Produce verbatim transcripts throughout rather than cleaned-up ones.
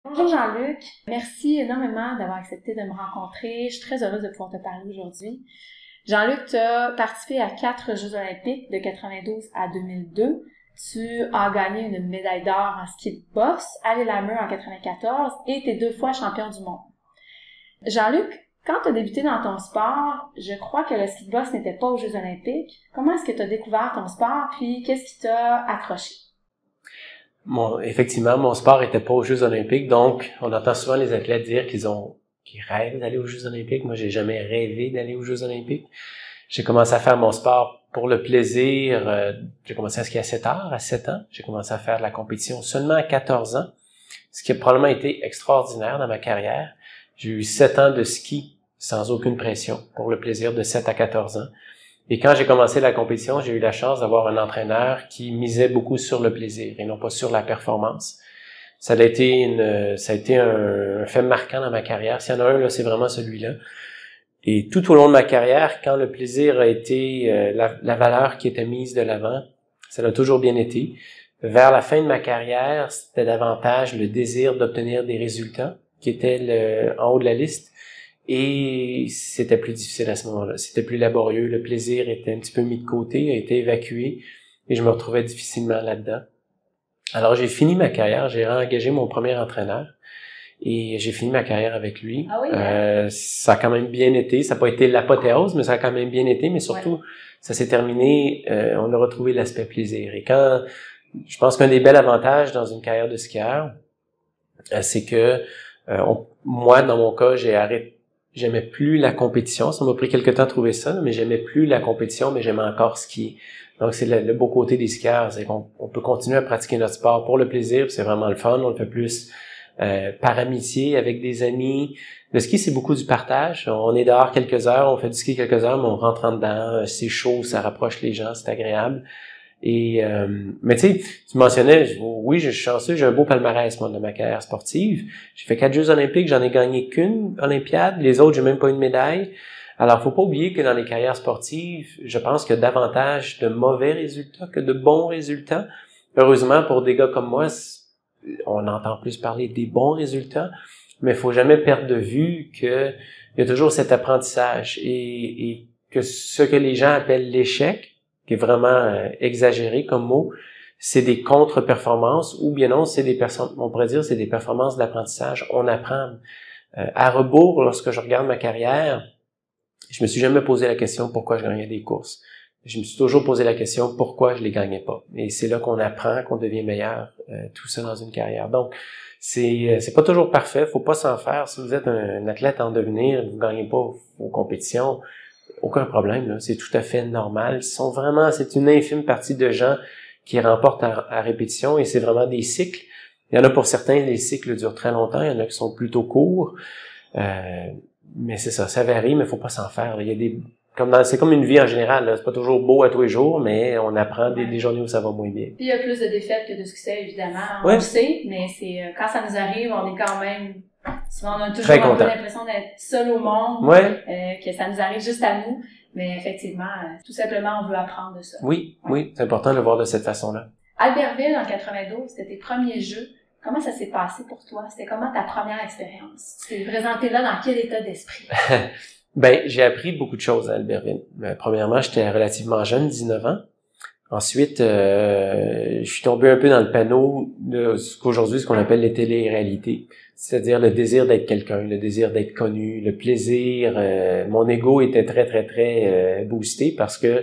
Bonjour Jean-Luc, merci énormément d'avoir accepté de me rencontrer. Je suis très heureuse de pouvoir te parler aujourd'hui. Jean-Luc, tu as participé à quatre Jeux olympiques de quatre-vingt-douze à deux mille deux. Tu as gagné une médaille d'or en ski de boss à l'Île-à-Meux en quatre-vingt-quatorze et tu es deux fois champion du monde. Jean-Luc, quand tu as débuté dans ton sport, je crois que le ski de boss n'était pas aux Jeux olympiques. Comment est-ce que tu as découvert ton sport puis qu'est-ce qui t'a accroché? Mon, effectivement, mon sport était pas aux Jeux olympiques, donc on entend souvent les athlètes dire qu'ils ont, qu'ils rêvent d'aller aux Jeux olympiques. Moi, j'ai jamais rêvé d'aller aux Jeux olympiques. J'ai commencé à faire mon sport pour le plaisir. Euh, j'ai commencé à skier à sept heures, à sept ans. J'ai commencé à faire de la compétition seulement à quatorze ans, ce qui a probablement été extraordinaire dans ma carrière. J'ai eu sept ans de ski sans aucune pression, pour le plaisir de sept à quatorze ans. Et quand j'ai commencé la compétition, j'ai eu la chance d'avoir un entraîneur qui misait beaucoup sur le plaisir et non pas sur la performance. Ça a été une, ça a été un, un fait marquant dans ma carrière. S'il y en a un, là, c'est vraiment celui-là. Et tout au long de ma carrière, quand le plaisir a été euh, la, la valeur qui était mise de l'avant, ça l'a toujours bien été. Vers la fin de ma carrière, c'était davantage le désir d'obtenir des résultats qui était le, en haut de la liste. Et c'était plus difficile à ce moment-là. C'était plus laborieux. Le plaisir était un petit peu mis de côté, a été évacué. Et je me retrouvais difficilement là-dedans. Alors, j'ai fini ma carrière. J'ai engagé mon premier entraîneur. Et j'ai fini ma carrière avec lui. Ah oui, euh, ça a quand même bien été. Ça n'a pas été l'apothéose, mais ça a quand même bien été. Mais surtout, ouais. Ça s'est terminé. Euh, on a retrouvé l'aspect plaisir. Et quand, je pense qu'un des bels avantages dans une carrière de skieur, euh, c'est que euh, on, moi, dans mon cas, j'ai arrêté. J'aimais plus la compétition. Ça m'a pris quelque temps à trouver ça, mais j'aimais plus la compétition, mais j'aimais encore skier. Donc, c'est le, le beau côté des skieurs, c'est qu'on on peut continuer à pratiquer notre sport pour le plaisir, c'est vraiment le fun. On le fait plus euh, par amitié, avec des amis. Le ski, c'est beaucoup du partage. On est dehors quelques heures, on fait du ski quelques heures, mais on rentre en dedans. C'est chaud, ça rapproche les gens, c'est agréable. Et euh, mais tu sais, tu mentionnais, oui, je suis chanceux, j'ai un beau palmarès moi de ma carrière sportive. J'ai fait quatre Jeux olympiques, j'en ai gagné qu'une olympiade, les autres j'ai même pas une médaille. Alors faut pas oublier que dans les carrières sportives, je pense qu'il y a davantage de mauvais résultats que de bons résultats. Heureusement pour des gars comme moi, on entend plus parler des bons résultats, mais il faut jamais perdre de vue que il y a toujours cet apprentissage et, et que ce que les gens appellent l'échec, qui est vraiment euh, exagéré comme mot, c'est des contre-performances, ou bien non, c'est des personnes, on pourrait dire, c'est des performances d'apprentissage. On apprend. Euh, à rebours, lorsque je regarde ma carrière, je me suis jamais posé la question pourquoi je gagnais des courses. Je me suis toujours posé la question pourquoi je les gagnais pas. Et c'est là qu'on apprend, qu'on devient meilleur, euh, tout ça dans une carrière. Donc, c'est c'est pas toujours parfait, faut pas s'en faire. Si vous êtes un, un athlète en devenir, vous gagnez pas vos compétitions, aucun problème, là. C'est tout à fait normal. Ils sont vraiment, c'est une infime partie de gens qui remportent à, à répétition et c'est vraiment des cycles. Il y en a pour certains, les cycles durent très longtemps, il y en a qui sont plutôt courts. Euh, mais c'est ça, ça varie, mais faut pas s'en faire. Là. Il y a des, comme dans, c'est comme une vie en général, là. C'est pas toujours beau à tous les jours, mais on apprend des, des journées où ça va moins bien. Puis il y a plus de défaites que de succès, évidemment. On ouais. le sait, mais c'est, quand ça nous arrive, on est quand même, souvent on a toujours un peu l'impression d'être seul au monde, ouais. euh, que ça nous arrive juste à nous. Mais effectivement, euh, tout simplement, on veut apprendre de ça. Oui, ouais. oui, c'est important de le voir de cette façon-là. Albertville, en quatre-vingt-douze, c'était tes premiers Jeux. Comment ça s'est passé pour toi? C'était comment ta première expérience? Tu t'es présenté là dans quel état d'esprit? Ben, j'ai appris beaucoup de choses à Albertville. Ben, premièrement, j'étais relativement jeune, dix-neuf ans. Ensuite, euh, je suis tombé un peu dans le panneau de ce qu'aujourd'hui, ce qu'on appelle les télé-réalités. C'est-à-dire le désir d'être quelqu'un, le désir d'être connu, le plaisir. Euh, mon ego était très, très, très euh, boosté parce que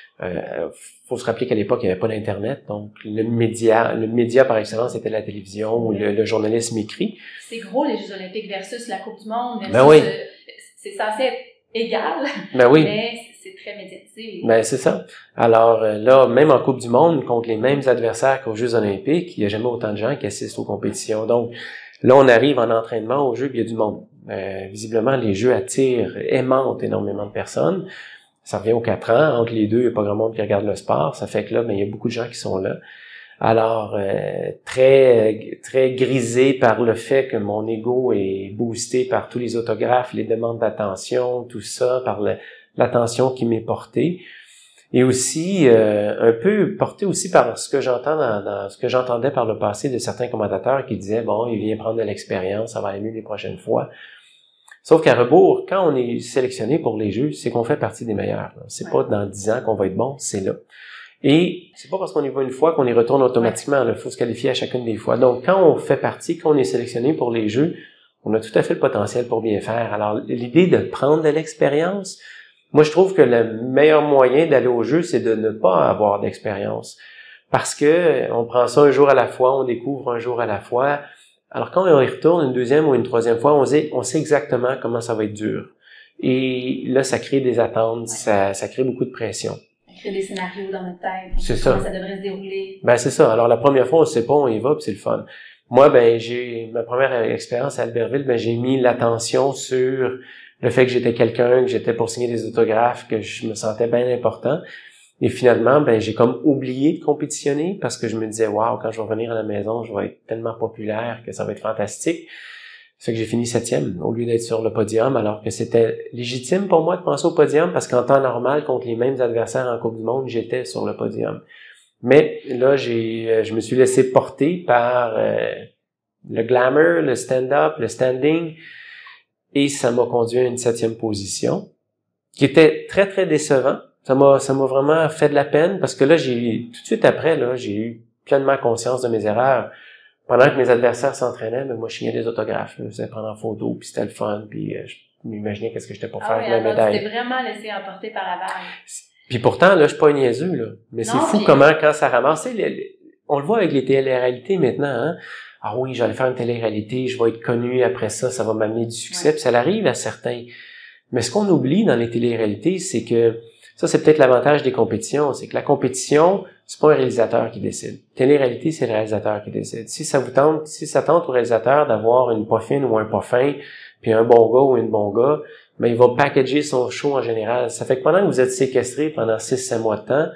euh, faut se rappeler qu'à l'époque, il n'y avait pas d'Internet. Donc, le média, le média par excellence, c'était la télévision ou le, le journalisme écrit. C'est gros, les Jeux olympiques versus la Coupe du monde. Versus, ben oui. euh, c'est censé être égal, ben oui. mais c'est très médiatisé. Ben c'est ça. Alors là, même en Coupe du monde, contre les mêmes adversaires qu'aux Jeux olympiques, il n'y a jamais autant de gens qui assistent aux compétitions. Donc, là, on arrive en entraînement aux Jeux, puis il y a du monde. Euh, visiblement, les Jeux attirent, aimantent énormément de personnes. Ça revient aux quatre ans. Entre les deux, il n'y a pas grand monde qui regarde le sport. Ça fait que là, ben, il y a beaucoup de gens qui sont là. Alors, euh, très très grisé par le fait que mon ego est boosté par tous les autographes, les demandes d'attention, tout ça, par le, l'attention qui m'est portée. Et aussi, euh, un peu porté aussi par ce que j'entends dans, dans ce que j'entendais par le passé de certains commentateurs qui disaient, bon, il vient prendre de l'expérience, ça va aller mieux les prochaines fois. Sauf qu'à rebours, quand on est sélectionné pour les jeux, c'est qu'on fait partie des meilleurs. C'est ouais. pas dans dix ans qu'on va être bon, c'est là. Et c'est pas parce qu'on y va une fois qu'on y retourne automatiquement. Il faut se qualifier à chacune des fois. Donc, quand on fait partie, quand on est sélectionné pour les jeux, on a tout à fait le potentiel pour bien faire. Alors, l'idée de prendre de l'expérience, moi, je trouve que le meilleur moyen d'aller au jeu, c'est de ne pas avoir d'expérience. Parce que on prend ça un jour à la fois, on découvre un jour à la fois. Alors, quand on y retourne une deuxième ou une troisième fois, on sait, on sait exactement comment ça va être dur. Et là, ça crée des attentes, ouais. ça, ça crée beaucoup de pression. On crée des scénarios dans notre tête. C'est ça. Comment ça devrait se dérouler. Ben, c'est ça. Alors, la première fois, on sait pas, on y va, puis c'est le fun. Moi, ben, j'ai, ma première expérience à Albertville, ben, j'ai mis l'attention sur le fait que j'étais quelqu'un, que j'étais pour signer des autographes, que je me sentais bien important. Et finalement, ben, j'ai comme oublié de compétitionner parce que je me disais, waouh, quand je vais revenir à la maison, je vais être tellement populaire que ça va être fantastique. Ça fait que j'ai fini septième au lieu d'être sur le podium, alors que c'était légitime pour moi de penser au podium parce qu'en temps normal, contre les mêmes adversaires en Coupe du Monde, j'étais sur le podium. Mais là, j'ai, je me suis laissé porter par euh, le glamour, le stand-up, le standing, et ça m'a conduit à une septième position, qui était très, très décevant. Ça m'a, ça m'a vraiment fait de la peine parce que là, j'ai, tout de suite après, là, j'ai eu pleinement conscience de mes erreurs. Pendant que mes adversaires s'entraînaient, ben, moi, je signais des autographes, je me faisais prendre en photo, puis c'était le fun, puis euh, je m'imaginais qu'est-ce que j'étais pour ah faire oui, avec la médaille. Tu t'es vraiment laissé emporter par la vague. Puis pourtant, là, je suis pas un niaiseux, là. Mais non, c'est fou puis... comment, quand ça ramasse, les, les, on le voit avec les télé-réalités maintenant, hein. Ah oui, j'allais faire une télé-réalité, je vais être connu, après ça, ça va m'amener du succès, ouais. Puis ça arrive à certains. Mais ce qu'on oublie dans les télé-réalités, c'est que, ça, c'est peut-être l'avantage des compétitions, c'est que la compétition, c'est pas un réalisateur qui décide. Télé-réalité, c'est le réalisateur qui décide. Si ça vous tente, si ça tente au réalisateur d'avoir une pas fine ou un pas fin, puis un bon gars ou une bon gars, ben, il va packager son show en général. Ça fait que pendant que vous êtes séquestré pendant six sept mois de temps,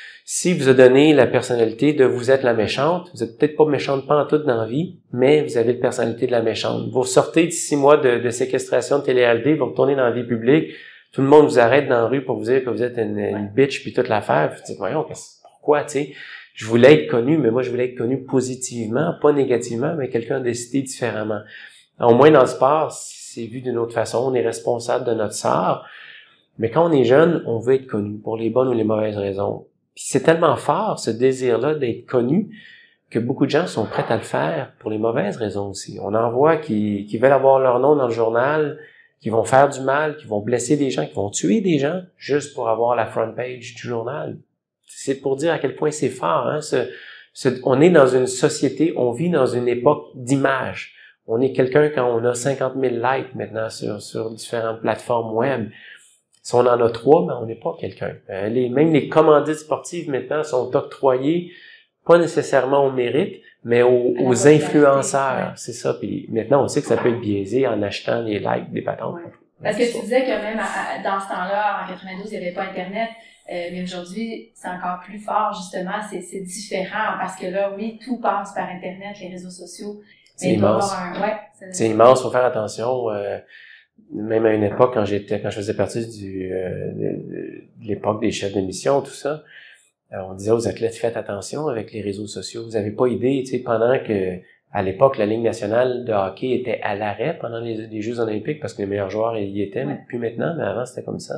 si vous a donné la personnalité de vous êtes la méchante, vous êtes peut-être pas méchante pas en toute dans la vie, mais vous avez la personnalité de la méchante. Vous sortez de six mois de, de séquestration de télé-réalité, vous retournez dans la vie publique, tout le monde vous arrête dans la rue pour vous dire que vous êtes une, une bitch puis toute l'affaire. Vous dites, voyons, pourquoi, tu sais? Je voulais être connu, mais moi, je voulais être connu positivement, pas négativement, mais quelqu'un a décidé différemment. Au moins, dans le sport, c'est vu d'une autre façon. On est responsable de notre sort. Mais quand on est jeune, on veut être connu pour les bonnes ou les mauvaises raisons. Puis c'est tellement fort, ce désir-là d'être connu, que beaucoup de gens sont prêts à le faire pour les mauvaises raisons aussi. On en voit qui, qui veulent avoir leur nom dans le journal, qui vont faire du mal, qui vont blesser des gens, qui vont tuer des gens juste pour avoir la front page du journal. C'est pour dire à quel point c'est fort. Hein, ce, ce, on est dans une société, on vit dans une époque d'image. On est quelqu'un quand on a cinquante mille likes maintenant sur, sur différentes plateformes web. Si on en a trois, ben on n'est pas quelqu'un. Euh, les, même les commandites sportives maintenant sont octroyées, pas nécessairement au mérite, mais aux, aux influenceurs. Ouais. C'est ça. Puis maintenant, on sait que ça peut être biaisé en achetant des likes, des patentes. Ouais. Parce que tu disais que même à, dans ce temps-là, en quatre-vingt-douze, il n'y avait pas Internet. Euh, mais aujourd'hui, c'est encore plus fort, justement. C'est, c'est différent parce que là, oui, tout passe par Internet, les réseaux sociaux. C'est immense. Un... Ouais, c'est, c'est immense. Faut faire attention. Euh, même à une époque, quand j'étais, quand je faisais partie du, euh, de, de l'époque des chefs de mission, tout ça, alors on disait aux athlètes, faites attention avec les réseaux sociaux. Vous avez pas idée, tu sais, pendant que, à l'époque, la Ligue nationale de hockey était à l'arrêt pendant les, les Jeux olympiques parce que les meilleurs joueurs y étaient, ouais. Plus maintenant, mais avant, c'était comme ça.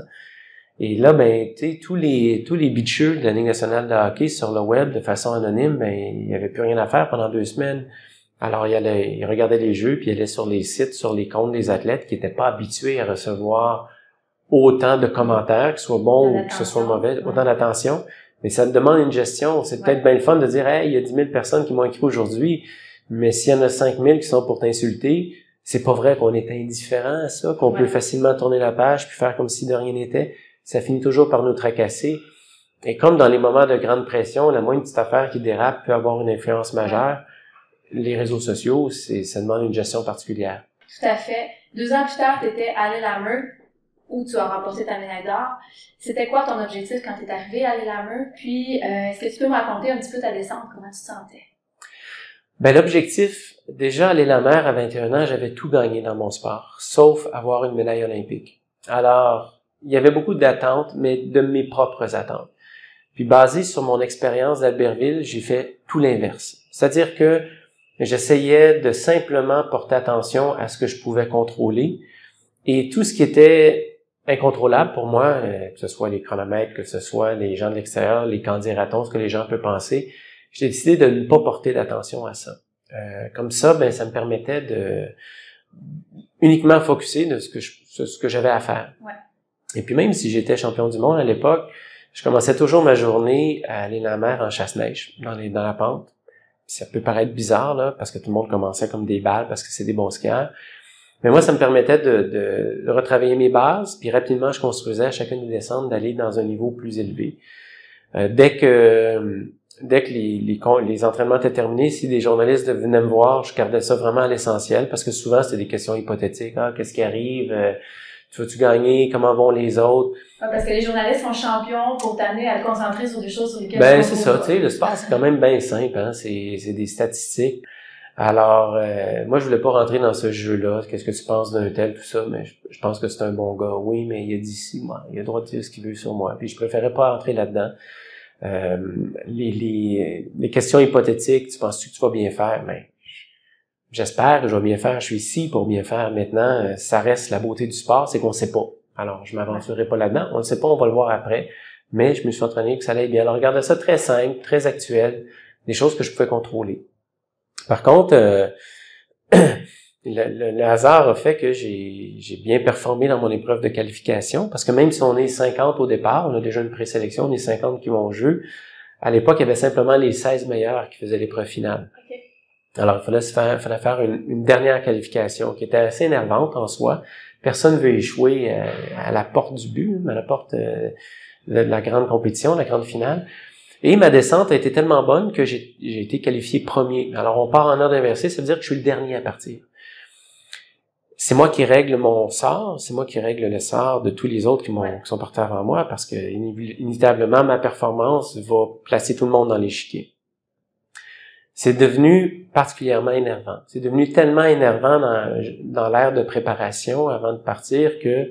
Et là, ben, tu sais, tous les, tous les bitcheux de la Ligue nationale de hockey sur le web, de façon anonyme, ben, il y avait plus rien à faire pendant deux semaines. Alors, il allait, il regardait les jeux, puis il allait sur les sites, sur les comptes des athlètes qui n'étaient pas habitués à recevoir autant de commentaires, que ce soit bon ou que ce soit mauvais, autant d'attention. Mais ça demande une gestion. C'est peut-être bien le fun de dire, hey, il y a dix mille personnes qui m'ont écrit aujourd'hui, mais s'il y en a cinq mille qui sont pour t'insulter, c'est pas vrai qu'on est indifférent à ça, qu'on ouais. peut facilement tourner la page puis faire comme si de rien n'était. Ça finit toujours par nous tracasser. Et comme dans les moments de grande pression, la moindre petite affaire qui dérape peut avoir une influence majeure. Les réseaux sociaux, c'est, ça demande une gestion particulière. Tout à fait. Deux ans plus tard, tu étais à Lillehammer, où tu as remporté ta médaille d'or. C'était quoi ton objectif quand tu es arrivé à Lillehammer? Puis, euh, est-ce que tu peux me raconter un petit peu ta descente? Comment tu te sentais? Ben, l'objectif, déjà à Lillehammer, à vingt et un ans, j'avais tout gagné dans mon sport, sauf avoir une médaille olympique. Alors, il y avait beaucoup d'attentes, mais de mes propres attentes. Puis basé sur mon expérience d'Albertville, j'ai fait tout l'inverse. C'est-à-dire que j'essayais de simplement porter attention à ce que je pouvais contrôler et tout ce qui était incontrôlable pour moi, euh, que ce soit les chronomètres, que ce soit les gens de l'extérieur, les candidatons, ce que les gens peuvent penser, j'ai décidé de ne pas porter d'attention à ça. Euh, comme ça, ben ça me permettait de uniquement focusser de ce que je, ce que j'avais à faire. Ouais. Et puis même si j'étais champion du monde à l'époque, je commençais toujours ma journée à aller dans la mer en chasse-neige, dans les dans la pente. Puis ça peut paraître bizarre là, parce que tout le monde commençait comme des balles parce que c'est des bons skieurs. Mais moi, ça me permettait de, de, de retravailler mes bases, puis rapidement, je construisais à chacune des descentes d'aller dans un niveau plus élevé. Euh, dès que dès que les, les, les entraînements étaient terminés, si des journalistes venaient me voir, je gardais ça vraiment à l'essentiel, parce que souvent, c'était des questions hypothétiques. Ah, qu'est-ce qui arrive? Euh, tu vas-tu gagner? Comment vont les autres? Ah, parce que les journalistes sont champions pour t'amener à te concentrer sur des choses sur lesquelles ben, tu c'est ça, tu sais, le sport, c'est quand même bien simple, hein. C'est, c'est des statistiques. Alors, euh, moi, je voulais pas rentrer dans ce jeu-là. Qu'est-ce que tu penses d'un tel, tout ça, mais je, je pense que c'est un bon gars. Oui, mais il a dit si, moi. Il a le droit de dire ce qu'il veut sur moi. Puis je préférais pas rentrer là-dedans. Euh, les, les, les questions hypothétiques, tu penses-tu que tu vas bien faire? Mais j'espère que je vais bien faire. Je suis ici pour bien faire. Maintenant, ça reste la beauté du sport, c'est qu'on sait pas. Alors, je m'aventurerai pas là-dedans. On ne sait pas, on va le voir après. Mais je me suis entraîné que ça allait bien. Alors, regardez ça très simple, très actuel. Des choses que je pouvais contrôler. Par contre, euh, le, le, le hasard a fait que j'ai, j'ai bien performé dans mon épreuve de qualification, parce que même si on est cinquante au départ, on a déjà une présélection, on est cinquante qui vont au jeu, à l'époque, il y avait simplement les seize meilleurs qui faisaient l'épreuve finale. Okay. Alors, il fallait, se faire, il fallait faire une, une dernière qualification qui était assez énervante en soi. Personne ne veut échouer à, à la porte du but, à la porte euh, de la grande compétition, de la grande finale. Et ma descente a été tellement bonne que j'ai, j'ai été qualifié premier. Alors, on part en ordre inversé, ça veut dire que je suis le dernier à partir. C'est moi qui règle mon sort, c'est moi qui règle le sort de tous les autres qui, m'ont, qui sont partis avant moi, parce que inévitablement, ma performance va placer tout le monde dans l'échiquier. C'est devenu particulièrement énervant. C'est devenu tellement énervant dans, dans l'ère de préparation avant de partir que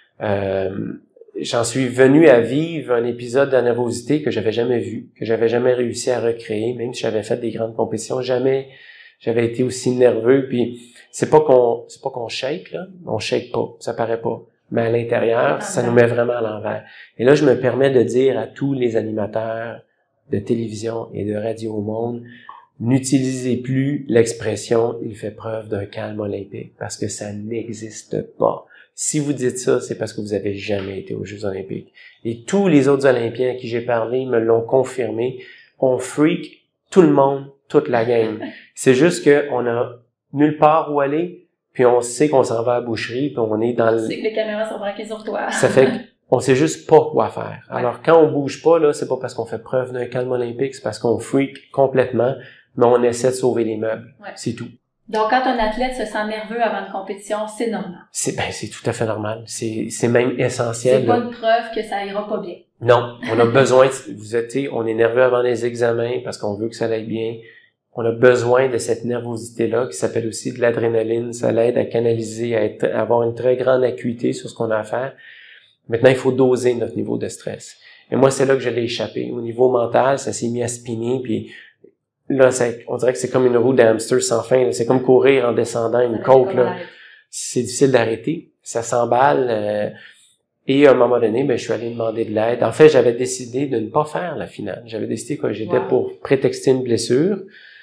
euh, j'en suis venu à vivre un épisode de nervosité que j'avais jamais vu, que j'avais jamais réussi à recréer, même si j'avais fait des grandes compétitions, jamais j'avais été aussi nerveux. Puis c'est pas qu'on, c'est pas qu'on shake là, on shake pas, ça paraît pas, mais à l'intérieur, ça nous met vraiment à l'envers. Et là, je me permets de dire à tous les animateurs de télévision et de radio au monde, n'utilisez plus l'expression « il fait preuve d'un calme olympique » parce que ça n'existe pas. Si vous dites ça, c'est parce que vous avez jamais été aux Jeux olympiques. Et tous les autres Olympiens à qui j'ai parlé me l'ont confirmé. On freak tout le monde, toute la gang. C'est juste que on a nulle part où aller, puis on sait qu'on s'en va à la boucherie, puis on est dans le... Tu sais que les caméras sont braquées sur toi. Ça fait qu'on sait juste pas quoi faire. Alors, ouais. Quand on bouge pas, là, c'est pas parce qu'on fait preuve d'un calme olympique, c'est parce qu'on freak complètement, mais on essaie de sauver les meubles. Ouais. C'est tout. Donc, quand un athlète se sent nerveux avant une compétition, c'est normal. C'est, ben, c'est tout à fait normal. C'est, c'est même essentiel. C'est pas une preuve que ça ira pas bien. Non. On a besoin, vous êtes, on est nerveux avant les examens parce qu'on veut que ça aille bien. On a besoin de cette nervosité-là qui s'appelle aussi de l'adrénaline. Ça l'aide à canaliser, à, être, à avoir une très grande acuité sur ce qu'on a à faire. Maintenant, il faut doser notre niveau de stress. Et moi, c'est là que je l'ai échappé. Au niveau mental, ça s'est mis à spinner, puis là, c'est, on dirait que c'est comme une roue d'hamster sans fin. Là. C'est comme courir en descendant une côte. Là. C'est difficile d'arrêter. Ça s'emballe. Euh, et à un moment donné, ben, je suis allé demander de l'aide. En fait, j'avais décidé de ne pas faire la finale. J'avais décidé que j'étais wow. pour prétexter une blessure,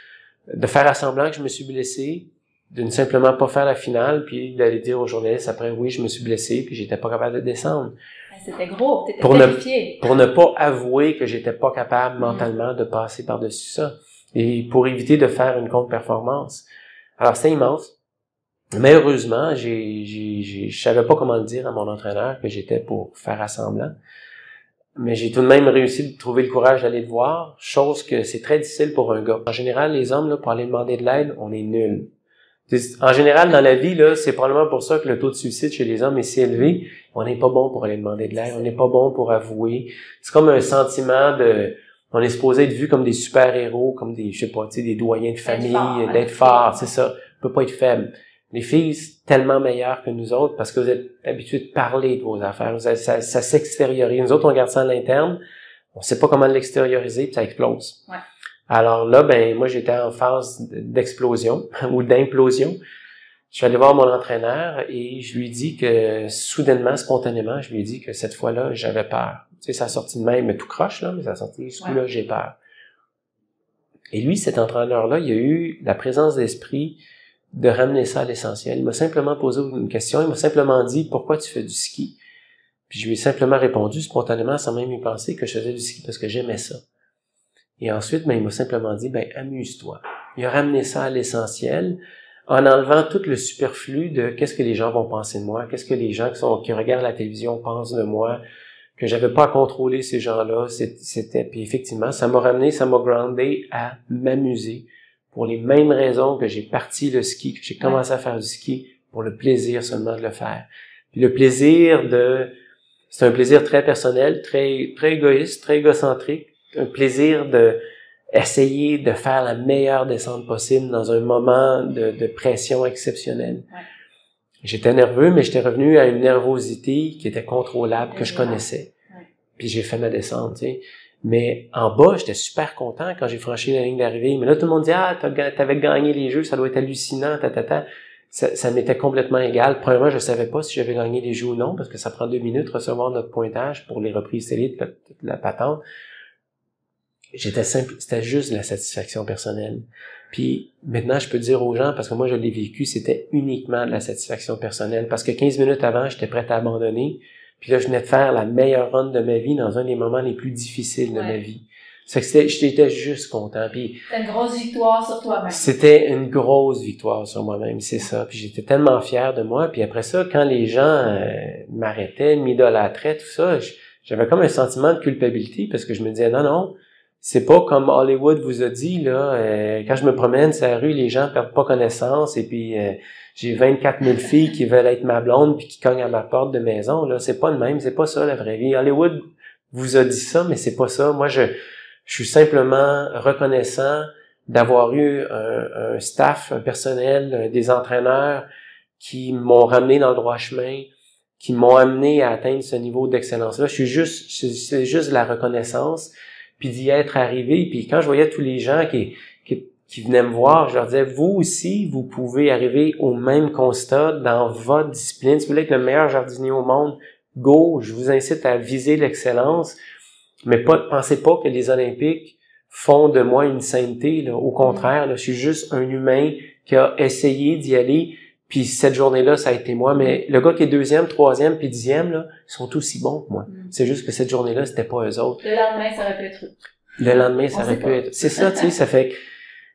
de faire à semblant que je me suis blessé, de ne simplement pas faire la finale, puis d'aller dire aux journalistes après, oui, je me suis blessé, puis j'étais pas capable de descendre. C'était gros, t'étais pour terrifié. Ne, pour ne pas avouer que j'étais pas capable mentalement de passer par-dessus ça. Et pour éviter de faire une contre-performance. Alors, c'est immense. Mais heureusement, j'ai, j'ai, j'ai, je savais pas comment le dire à mon entraîneur que j'étais pour faire assemblant. Mais j'ai tout de même réussi de trouver le courage d'aller le voir, chose que c'est très difficile pour un gars. En général, les hommes, là, pour aller demander de l'aide, on est nuls. En général, dans la vie, là, c'est probablement pour ça que le taux de suicide chez les hommes est si élevé. On n'est pas bon pour aller demander de l'aide, on n'est pas bon pour avouer. C'est comme un sentiment de... On est supposé être vu comme des super-héros, comme des, je sais pas, tu sais, des doyens de famille, fort, d'être fort, c'est ça. On peut pas être faible. Les filles, c'est tellement meilleures que nous autres parce que vous êtes habitués de parler de vos affaires. Ça, ça, ça s'extériorise. Nous autres, on garde ça à l'interne. on sait pas comment l'extérioriser, puis ça explose. Ouais. Alors là, ben moi, j'étais en phase d'explosion ou d'implosion. Je suis allé voir mon entraîneur et je lui ai dit que, soudainement, spontanément, je lui ai dit que cette fois-là, j'avais peur. Tu sais, ça a sorti de même, mais tout croche, là, mais ça a sorti, ce coup-là, j'ai peur. Et lui, cet entraîneur-là, il a eu la présence d'esprit de ramener ça à l'essentiel. Il m'a simplement posé une question, il m'a simplement dit « Pourquoi tu fais du ski? » Puis je lui ai simplement répondu spontanément, sans même y penser, que je faisais du ski parce que j'aimais ça. Et ensuite, ben, il m'a simplement dit « Ben, amuse-toi. » Il a ramené ça à l'essentiel, en enlevant tout le superflu de qu'est-ce que les gens vont penser de moi, qu'est-ce que les gens qui sont qui regardent la télévision pensent de moi, que j'avais pas à contrôler ces gens-là. C'était, puis effectivement, ça m'a ramené, ça m'a groundé à m'amuser pour les mêmes raisons que j'ai parti le ski, que j'ai commencé à faire du ski, pour le plaisir seulement de le faire. Puis le plaisir de, c'est un plaisir très personnel, très très égoïste, très égocentrique, un plaisir de essayer de faire la meilleure descente possible dans un moment de, de pression exceptionnelle. Ouais. J'étais nerveux, mais j'étais revenu à une nervosité qui était contrôlable, que je connaissais. Ouais. Puis j'ai fait ma descente, tu sais. Mais en bas, j'étais super content quand j'ai franchi la ligne d'arrivée. Mais là, tout le monde dit « Ah, t'avais gagné les jeux, ça doit être hallucinant, ta, ta, ta. » Ça, ça m'était complètement égal. Premièrement, je savais pas si j'avais gagné les jeux ou non, parce que ça prend deux minutes recevoir notre pointage pour les reprises télé de la, de la patente. J'étais simple, c'était juste la satisfaction personnelle. Puis maintenant, je peux dire aux gens, parce que moi je l'ai vécu, c'était uniquement de la satisfaction personnelle. Parce que quinze minutes avant, j'étais prêt à abandonner. Puis là, je venais de faire la meilleure run de ma vie dans un des moments les plus difficiles de ouais. ma vie. C'est que c'était, j'étais juste content. Puis c'était une grosse victoire sur toi-même. C'était une grosse victoire sur moi-même, c'est ça. Puis j'étais tellement fier de moi. Puis après ça, quand les gens euh, m'arrêtaient, m'idolâtraient, tout ça, j'avais comme un sentiment de culpabilité parce que je me disais non, non. C'est pas comme Hollywood vous a dit, là, euh, quand je me promène sur la rue, les gens perdent pas connaissance et puis euh, j'ai vingt-quatre mille filles qui veulent être ma blonde puis qui cognent à ma porte de maison, là. C'est pas le même, c'est pas ça la vraie vie. Hollywood vous a dit ça, mais c'est pas ça. Moi, je, je suis simplement reconnaissant d'avoir eu un, un staff, un personnel, des entraîneurs qui m'ont ramené dans le droit chemin, qui m'ont amené à atteindre ce niveau d'excellence-là. Je suis juste, c'est juste la reconnaissance. Puis d'y être arrivé, puis quand je voyais tous les gens qui, qui, qui venaient me voir, je leur disais, vous aussi, vous pouvez arriver au même constat dans votre discipline. Si vous voulez être le meilleur jardinier au monde, go, je vous incite à viser l'excellence, mais pas, pensez pas que les Olympiques font de moi une sainteté, là. Au contraire, là, je suis juste un humain qui a essayé d'y aller, puis cette journée-là, ça a été moi, mais le gars qui est deuxième, troisième, puis dixième, là, ils sont aussi bons que moi. Mm. C'est juste que cette journée-là, c'était pas eux autres. Le lendemain, ça aurait pu être eux. Le lendemain, ça On aurait pu pas. être... C'est ça, tu sais, ça fait que,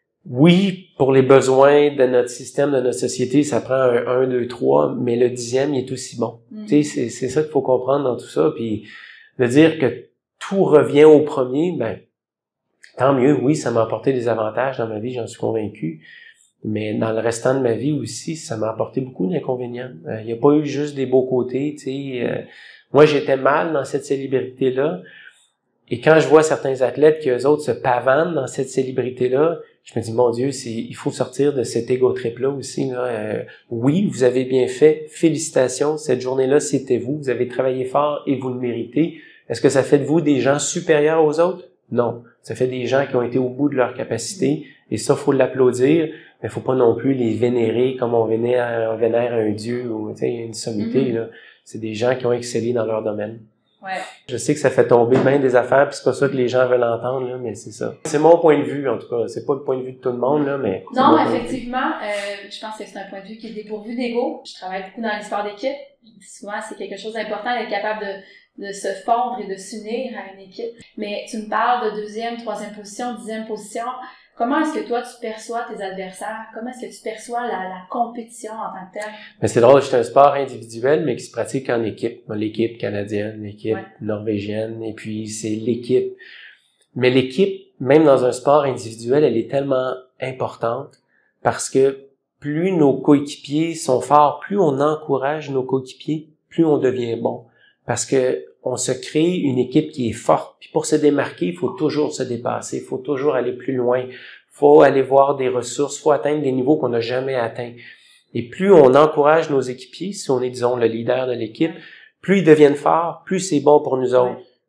oui, pour les besoins de notre système, de notre société, ça prend un un, deux, trois, mais le dixième, il est aussi bon. Mm. Tu sais, c'est, c'est ça qu'il faut comprendre dans tout ça, puis de dire que tout revient au premier, ben, tant mieux, oui, ça m'a apporté des avantages dans ma vie, j'en suis convaincu. Mais dans le restant de ma vie aussi, ça m'a apporté beaucoup d'inconvénients. Il euh, n'y a pas eu juste des beaux côtés, tu sais. Euh, moi, j'étais mal dans cette célébrité-là. Et quand je vois certains athlètes qui, eux autres, se pavanent dans cette célébrité-là, je me dis, mon Dieu, c'est, il faut sortir de cet ego trip-là aussi. Là. Euh, oui, vous avez bien fait. Félicitations. Cette journée-là, c'était vous. Vous avez travaillé fort et vous le méritez. Est-ce que ça fait de vous des gens supérieurs aux autres? Non. Ça fait des gens qui ont été au bout de leur capacité. Et ça, faut l'applaudir. Mais faut pas non plus les vénérer comme on vénère, on vénère un dieu ou une sommité. Mm-hmm. Là. C'est des gens qui ont excellé dans leur domaine. Ouais. Je sais que ça fait tomber bien des affaires, puis c'est pas ça que les gens veulent entendre, là, mais c'est ça. C'est mon point de vue, en tout cas. C'est pas le point de vue de tout le monde, là, mais... Non, effectivement, euh, je pense que c'est un point de vue qui est dépourvu d'ego. Je travaille beaucoup dans l'histoire d'équipe. Souvent, c'est quelque chose d'important d'être capable de, de se fondre et de s'unir à une équipe. Mais tu me parles de deuxième, troisième position, dixième position. Comment est-ce que toi, tu perçois tes adversaires? Comment est-ce que tu perçois la, la compétition en tant que telle? Mais c'est drôle, c'est un sport individuel, mais qui se pratique en équipe. L'équipe canadienne, l'équipe ouais. norvégienne, et puis c'est l'équipe. Mais l'équipe, même dans un sport individuel, elle est tellement importante parce que plus nos coéquipiers sont forts, plus on encourage nos coéquipiers, plus on devient bon. Parce que on se crée une équipe qui est forte. Puis pour se démarquer, il faut toujours se dépasser, il faut toujours aller plus loin, il faut aller voir des ressources, il faut atteindre des niveaux qu'on n'a jamais atteints. Et plus on encourage nos équipiers, si on est, disons, le leader de l'équipe, plus ils deviennent forts, plus c'est bon pour nous autres.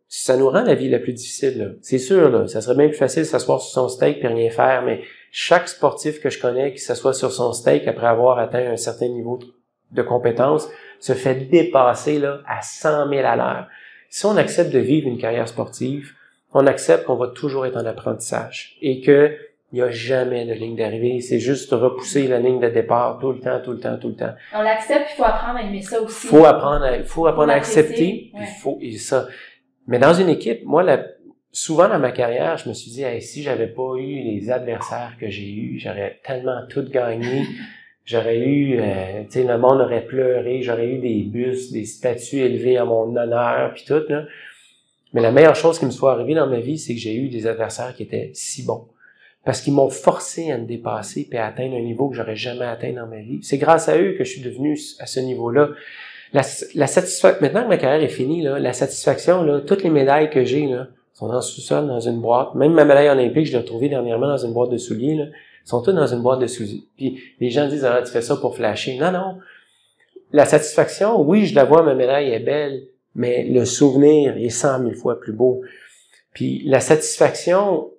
ça nous rend la vie la plus difficile, là. C'est sûr, là, ça serait bien plus facile de s'asseoir sur son steak et rien faire, mais chaque sportif que je connais qui s'assoit sur son steak après avoir atteint un certain niveau de compétence se fait dépasser là, à cent mille à l'heure. Si on accepte de vivre une carrière sportive, on accepte qu'on va toujours être en apprentissage et que il n'y a jamais de ligne d'arrivée. C'est juste repousser la ligne de départ tout le temps, tout le temps, tout le temps. On l'accepte, puis il faut apprendre à aimer ça aussi. Faut apprendre à, faut apprendre à accepter, ouais. puis faut, et ça. Mais dans une équipe, moi, la, souvent dans ma carrière, je me suis dit, hey, si j'avais pas eu les adversaires que j'ai eus, j'aurais tellement tout gagné. J'aurais eu, euh, tu sais, le monde aurait pleuré, j'aurais eu des bustes, des statues élevées à mon honneur, puis tout, là. Mais la meilleure chose qui me soit arrivée dans ma vie, c'est que j'ai eu des adversaires qui étaient si bons. Parce qu'ils m'ont forcé à me dépasser et à atteindre un niveau que j'aurais jamais atteint dans ma vie. C'est grâce à eux que je suis devenu à ce niveau-là. La, la satisfaction, maintenant que ma carrière est finie, là, la satisfaction, là, toutes les médailles que j'ai, là, sont dans le sous-sol, dans une boîte. Même ma médaille olympique, je l'ai retrouvée dernièrement dans une boîte de souliers, là, sont toutes dans une boîte de souliers. Puis les gens disent, ah, tu fais ça pour flasher. Non, non. La satisfaction, oui, je la vois, ma médaille est belle, mais le souvenir est cent mille fois plus beau. Puis la satisfaction,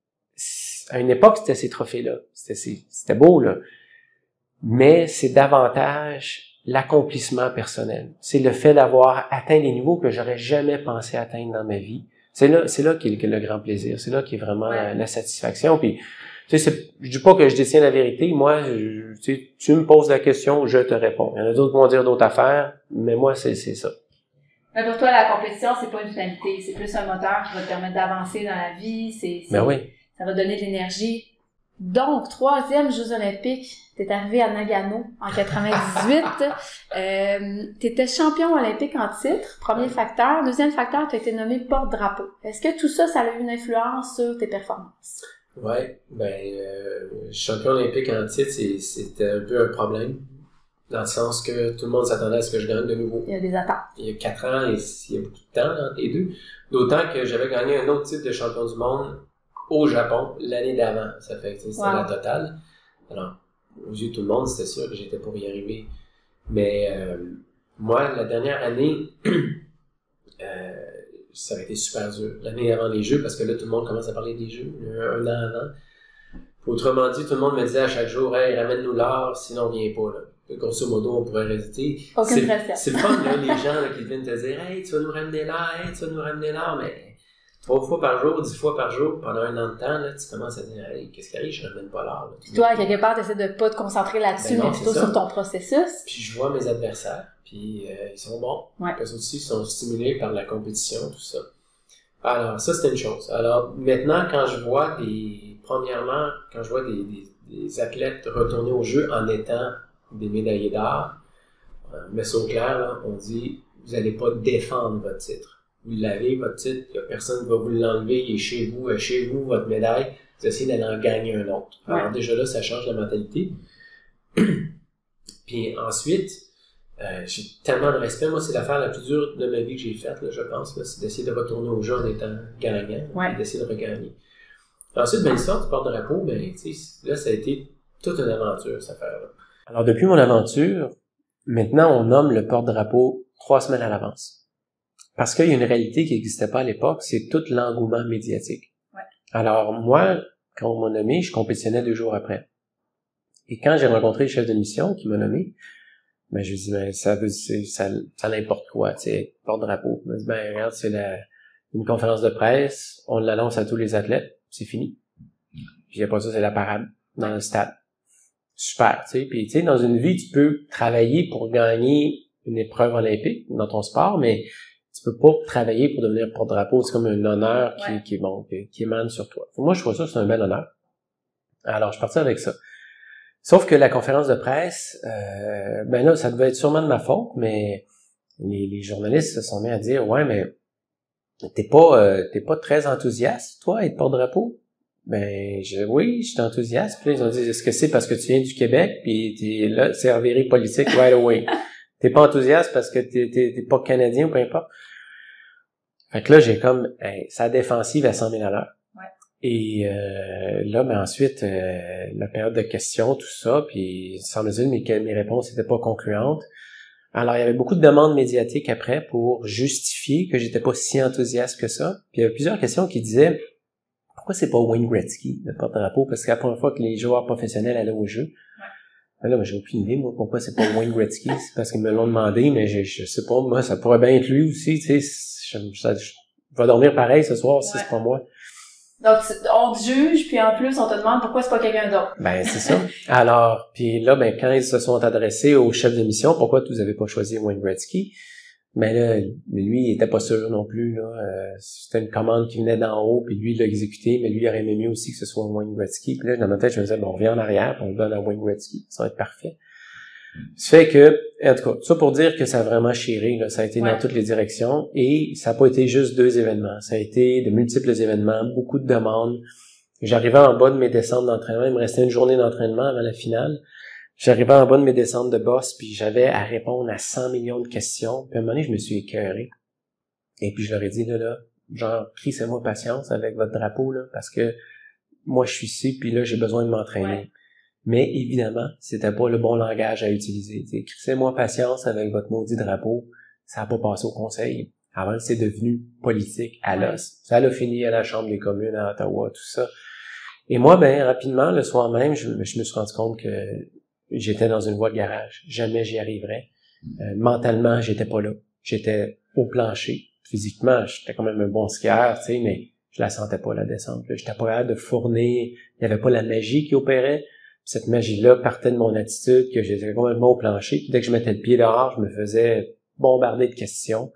à une époque, c'était ces trophées-là. C'était, c'était beau, là. Mais c'est davantage l'accomplissement personnel. C'est le fait d'avoir atteint des niveaux que j'aurais jamais pensé atteindre dans ma vie. C'est là, c'est là qu'est le grand plaisir. C'est là qu'est vraiment ouais. la, la satisfaction. Puis, tu sais, c'est, je dis pas que je détiens la vérité. Moi, je, tu sais, tu me poses la question, je te réponds. Il y en a d'autres qui vont dire d'autres affaires, mais moi, c'est, c'est ça. Mais pour toi, la compétition, c'est pas une finalité. C'est plus un moteur qui va te permettre d'avancer dans la vie. C'est, c'est... Ben oui. Ça va donner de l'énergie. Donc, troisième Jeux olympiques, t'es arrivé à Nagano en quatre-vingt-dix-huit. euh, t'étais champion olympique en titre, premier facteur. Deuxième facteur, t'as été nommé porte-drapeau. Est-ce que tout ça, ça a eu une influence sur tes performances? Ouais, ben, euh, champion olympique en titre, c'est, c'était un peu un problème. Dans le sens que tout le monde s'attendait à ce que je gagne de nouveau. Il y a des attentes. Il y a quatre ans, et il y a beaucoup de temps entre les deux. D'autant que j'avais gagné un autre titre de champion du monde au Japon l'année d'avant. Ça fait que c'était wow. la totale. Alors, aux yeux de tout le monde, c'était sûr que j'étais pour y arriver. Mais euh, moi, la dernière année, euh, ça avait été super dur. L'année avant les Jeux, parce que là, tout le monde commence à parler des Jeux, un, un an avant. Autrement dit, tout le monde me disait à chaque jour, « Hey, ramène-nous l'or, sinon on vient pas. » là. Grosso modo, on pourrait résister. Aucune pression. C'est le fun, là, les gens là, qui viennent te dire « Hey, tu vas nous ramener l'or, hey, tu vas nous ramener l'or. » Mais trois fois par jour, dix fois par jour, pendant un an de temps, là, tu commences à dire « Hey, qu'est-ce qui arrive, je ramène pas l'or. » Puis toi, quelque part, tu essaies de pas te concentrer là-dessus, ben non, mais plutôt sur ton processus. Puis je vois mes adversaires, puis euh, ils sont bons. Ouais. Parce aussi, ils sont stimulés par la compétition, tout ça. Alors, ça, c'était une chose. Alors, maintenant, quand je vois des... Premièrement, quand je vois des, des, des athlètes retourner au jeu en étant des médaillés d'or, euh, mais c'est au clair, là, on dit, vous n'allez pas défendre votre titre. Vous l'avez, votre titre, il n'y a personne qui va vous l'enlever, il est chez vous, euh, chez vous, votre médaille, vous essayez d'aller en gagner un autre. Alors ouais. déjà là, ça change la mentalité. Puis ensuite, euh, j'ai tellement de respect. Moi, c'est l'affaire la plus dure de ma vie que j'ai faite, là, je pense, là, c'est d'essayer de retourner au jeu en étant gagnant, ouais. et d'essayer de regagner. Ensuite, ben, l'histoire du porte-drapeau, ben, tu sais, là, ça a été toute une aventure, cette affaire-là. Alors, depuis mon aventure, maintenant, on nomme le porte-drapeau trois semaines à l'avance. Parce qu'il y a une réalité qui n'existait pas à l'époque, c'est tout l'engouement médiatique. Ouais. Alors, moi, quand on m'a nommé, je compétitionnais deux jours après. Et quand j'ai rencontré le chef de mission qui m'a nommé, ben, je lui ai dit, ben, ça veut dire, ça, ça n'importe quoi, tu sais, porte-drapeau. Il m'a dit, ben, regarde, c'est la, une conférence de presse, on l'annonce à tous les athlètes, c'est fini. Puis après ça, c'est la parade dans le stade. Super, tu sais. Puis tu sais, dans une vie, tu peux travailler pour gagner une épreuve olympique dans ton sport, mais tu peux pas travailler pour devenir porte-drapeau. C'est comme un honneur qui, ouais. qui est bon, qui, qui émane sur toi. Moi, je trouve ça, c'est un bel honneur. Alors, je suis parti avec ça. Sauf que la conférence de presse, euh, ben là, ça devait être sûrement de ma faute, mais les, les journalistes se sont mis à dire, ouais, mais T'es pas, euh, t'es pas très enthousiaste, toi, être porte-drapeau? Ben, je, oui, je suis enthousiaste. Puis là, ils ont dit, est-ce que c'est parce que tu viens du Québec? Puis t'es là, c'est reviré politique right away. T'es pas enthousiaste parce que t'es, t'es, t'es pas canadien ou peu importe. Fait que là, j'ai comme, hey, sa défensive à cent mille à l'heure. Ouais. Et euh, là, mais ensuite, euh, la période de questions, tout ça, puis sans mesure, mes, mes réponses étaient pas concluantes. Alors, il y avait beaucoup de demandes médiatiques après pour justifier que j'étais pas si enthousiaste que ça. Puis il y avait plusieurs questions qui disaient « Pourquoi c'est pas Wayne Gretzky, le porte-drapeau? » Parce que c'est la première fois que les joueurs professionnels allaient au jeu. Ouais. Là, j'ai aucune idée, moi, pourquoi c'est pas Wayne Gretzky. C'est parce qu'ils me l'ont demandé, mais je, je sais pas, moi, ça pourrait bien être lui aussi, tu sais. Je, je, je, je vais dormir pareil ce soir si ouais. c'est pas moi. Donc, on te juge, puis en plus, on te demande pourquoi c'est pas quelqu'un d'autre. Ben, c'est ça. Alors, puis là, ben, quand ils se sont adressés au chef de mission, pourquoi vous avez pas choisi Wayne Gretzky? Ben là, lui, il était pas sûr non plus, là. Euh, c'était une commande qui venait d'en haut, puis lui, il l'a exécuté, mais lui, il aurait aimé mieux aussi que ce soit Wayne Gretzky. Puis là, dans ma tête, je me disais, bon, on revient en arrière, puis on le donne à Wayne Gretzky. Ça va être parfait. Ça fait que, en tout cas, ça pour dire que ça a vraiment chiré, là, ça a été ouais. dans toutes les directions, et ça n'a pas été juste deux événements, ça a été de multiples événements, beaucoup de demandes. J'arrivais en bas de mes descentes d'entraînement, il me restait une journée d'entraînement avant la finale. J'arrivais en bas de mes descentes de boss, puis j'avais à répondre à cent millions de questions, puis à un moment donné, je me suis écœuré. Et puis je leur ai dit, là, là, genre, crissez-moi patience avec votre drapeau, là, parce que moi, je suis ici, puis là, j'ai besoin de m'entraîner. Ouais. Mais évidemment, c'était pas le bon langage à utiliser. T'sais, crissez-moi patience avec votre maudit drapeau. Ça n'a pas passé au conseil. Avant, c'est devenu politique à l'os. Ça l'a fini à la Chambre des communes à Ottawa, tout ça. Et moi, ben rapidement, le soir même, je, je me suis rendu compte que j'étais dans une voie de garage. Jamais j'y arriverais. Euh, mentalement, j'étais pas là. J'étais au plancher. Physiquement, j'étais quand même un bon skieur, tu sais, mais je la sentais pas, la descente. Là. J'étais pas capable de fournir. Il y avait pas la magie qui opérait. Cette magie-là partait de mon attitude, que j'étais complètement au plancher. Puis dès que je mettais le pied dehors, je me faisais bombarder de questions.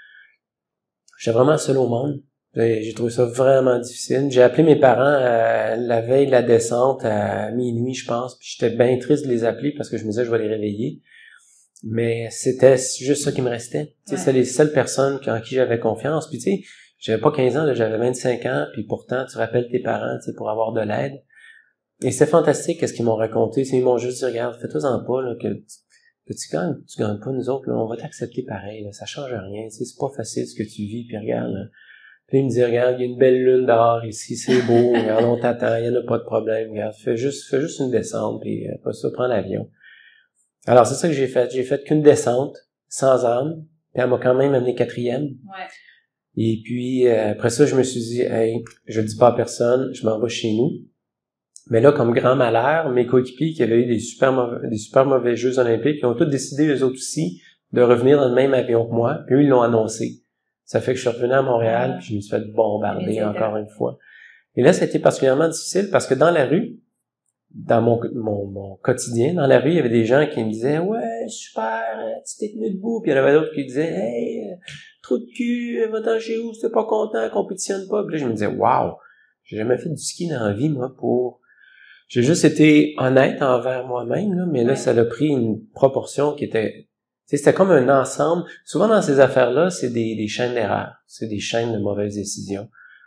J'étais vraiment seul au monde. J'ai trouvé ça vraiment difficile. J'ai appelé mes parents à la veille de la descente à minuit, je pense. Puis j'étais bien triste de les appeler parce que je me disais je vais les réveiller. Mais c'était juste ça qui me restait. Ouais. C'était les seules personnes en qui j'avais confiance. Puis tu sais, j'avais pas quinze ans, là, j'avais vingt-cinq ans. Puis pourtant, tu rappelles tes parents, tu sais, pour avoir de l'aide. Et c'est fantastique qu'est-ce qu'ils m'ont raconté. Ils m'ont juste dit, regarde, fais-toi-en pas, là, que, que tu gagnes, tu gagnes pas, nous autres, là, on va t'accepter pareil, là, ça change rien, tu sais, c'est pas facile ce que tu vis, puis regarde, là. Puis il me dit, regarde, il y a une belle lune dehors ici, c'est beau, regarde, on t'attend, il y en a pas de problème, regarde, fais juste, fais juste une descente, puis après ça, prends l'avion. Alors, c'est ça que j'ai fait. J'ai fait qu'une descente, sans âme, puis elle m'a quand même amené quatrième. Ouais. Et puis, euh, après ça, je me suis dit, hey, je le dis pas à personne, je m'en vais chez nous. Mais là, comme grand malheur, mes coéquipiers qui avaient eu des super mauvais, des super mauvais Jeux olympiques, ils ont tous décidé, eux autres aussi, de revenir dans le même avion que moi, puis eux, ils l'ont annoncé. Ça fait que je suis revenu à Montréal, puis je me suis fait bombarder encore une fois. Et là, ça a été particulièrement difficile parce que dans la rue, dans mon, mon, mon quotidien, dans la rue, il y avait des gens qui me disaient « Ouais, super, tu t'es tenu debout », puis il y en avait d'autres qui disaient « Hey, trou de cul, va-t'en chez où, si t'es pas content, compétitionne pas ». Puis là, je me disais « Wow, j'ai jamais fait du ski dans la vie, moi, pour... » J'ai juste été honnête envers moi-même, là, mais là, ça a pris une proportion qui était... C'était comme un ensemble. Souvent, dans ces affaires-là, c'est des, des chaînes d'erreurs. C'est des chaînes de mauvaises décisions.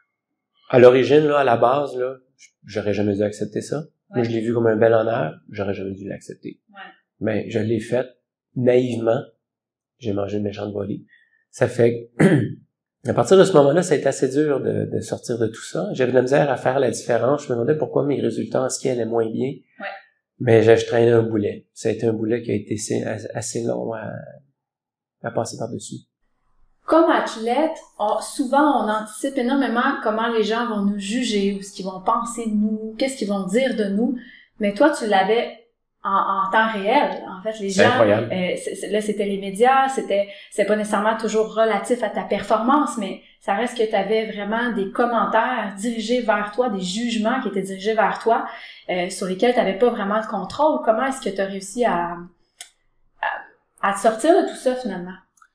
À l'origine, là, à la base, là, j'aurais jamais dû accepter ça. Ouais. Moi, je l'ai vu comme un bel honneur. J'aurais jamais dû l'accepter. Ouais. Mais je l'ai fait naïvement. J'ai mangé une méchante volée. Ça fait à partir de ce moment-là, ça a été assez dur de, de sortir de tout ça. J'avais de la misère à faire la différence. Je me demandais pourquoi mes résultats en ski allaient moins bien. Ouais. Mais je, je traînais un boulet. Ça a été un boulet qui a été assez, assez long à, à passer par-dessus. Comme athlète, on, souvent on anticipe énormément comment les gens vont nous juger ou ce qu'ils vont penser de nous, qu'est-ce qu'ils vont dire de nous. Mais toi, tu l'avais en, en temps réel. En fait, les gens, euh, c'est, c'est, là, c'était les médias, c'était, c'est pas nécessairement toujours relatif à ta performance, mais ça reste que tu avais vraiment des commentaires dirigés vers toi, des jugements qui étaient dirigés vers toi, euh, sur lesquels tu n'avais pas vraiment de contrôle. Comment est-ce que tu as réussi à, à, à te sortir de tout ça, finalement?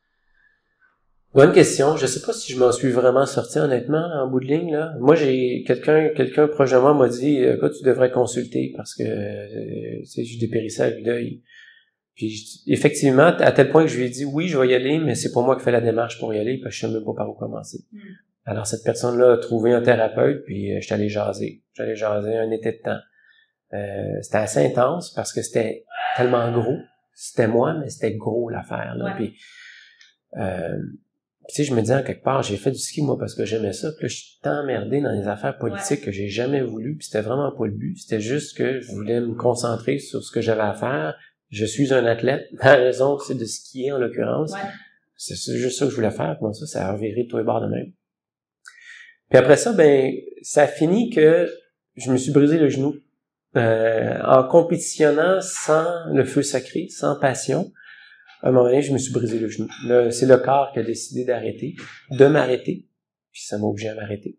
Bonne question. Je sais pas si je m'en suis vraiment sorti, honnêtement, en bout de ligne, là. Moi, j'ai, quelqu'un, quelqu'un proche de moi m'a dit, écoute, tu devrais consulter parce que, euh, tu sais, je dépérissais à vue d'œil. Puis, je, effectivement, à tel point que je lui ai dit, oui, je vais y aller, mais c'est pas moi qui fais la démarche pour y aller parce que je sais même pas par où commencer. Mm. Alors, cette personne-là a trouvé un thérapeute, puis euh, je suis allé jaser. Je suis allé jaser un été de temps. Euh, c'était assez intense parce que c'était tellement gros. C'était moi, mais c'était gros, l'affaire, là. Ouais. Puis, euh, tu sais, je me disais, en quelque part, j'ai fait du ski, moi, parce que j'aimais ça. Puis là, je suis tant emmerdé dans les affaires politiques ouais. que j'ai jamais voulu. Puis c'était vraiment pas le but. C'était juste que je voulais me concentrer sur ce que j'avais à faire. Je suis un athlète. Ma raison, c'est de skier en l'occurrence. Ouais. C'est juste ça que je voulais faire. Comme ça, ça a reviré de tous les bords de même. Puis après ça, ben, ça a fini que je me suis brisé le genou. Euh, en compétitionnant sans le feu sacré, sans passion, à un moment donné, je me suis brisé le genou. Le, c'est le corps qui a décidé d'arrêter, de m'arrêter. Puis ça m'a obligé à m'arrêter.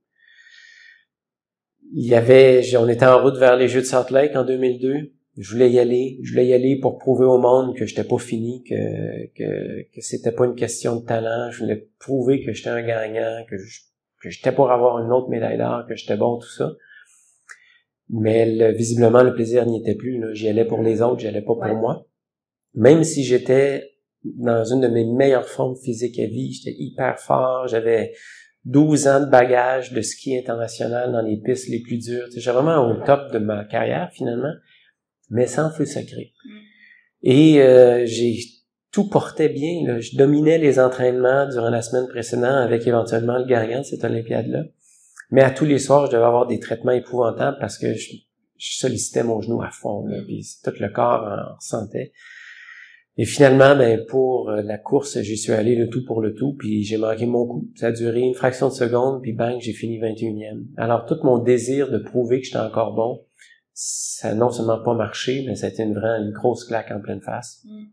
Il y avait, on était en route vers les Jeux de Salt Lake en deux mille deux. Je voulais y aller. Je voulais y aller pour prouver au monde que j'étais pas fini, que, que, que c'était pas une question de talent. Je voulais prouver que j'étais un gagnant, que je, que j'étais pour avoir une autre médaille d'or, que j'étais bon, tout ça. Mais le, visiblement, le plaisir n'y était plus, là. J'y allais pour les autres, j'y allais pas pour ouais. moi. Même si j'étais dans une de mes meilleures formes physiques à vie, j'étais hyper fort, j'avais douze ans de bagage de ski international dans les pistes les plus dures. J'étais vraiment au top de ma carrière, finalement, mais sans feu sacré. Mm. Et euh, j'ai tout portait bien, là. Je dominais les entraînements durant la semaine précédente avec éventuellement le gagnant de cette Olympiade-là. Mais à tous les soirs, je devais avoir des traitements épouvantables parce que je, je sollicitais mon genou à fond, là, puis tout le corps en ressentait. Et finalement, ben pour la course, j'y suis allé le tout pour le tout, puis j'ai manqué mon coup. Ça a duré une fraction de seconde, puis bang, j'ai fini vingt et unième. Alors tout mon désir de prouver que j'étais encore bon, ça n'a non seulement pas marché, mais ça a été une vraie une grosse claque en pleine face. Mm.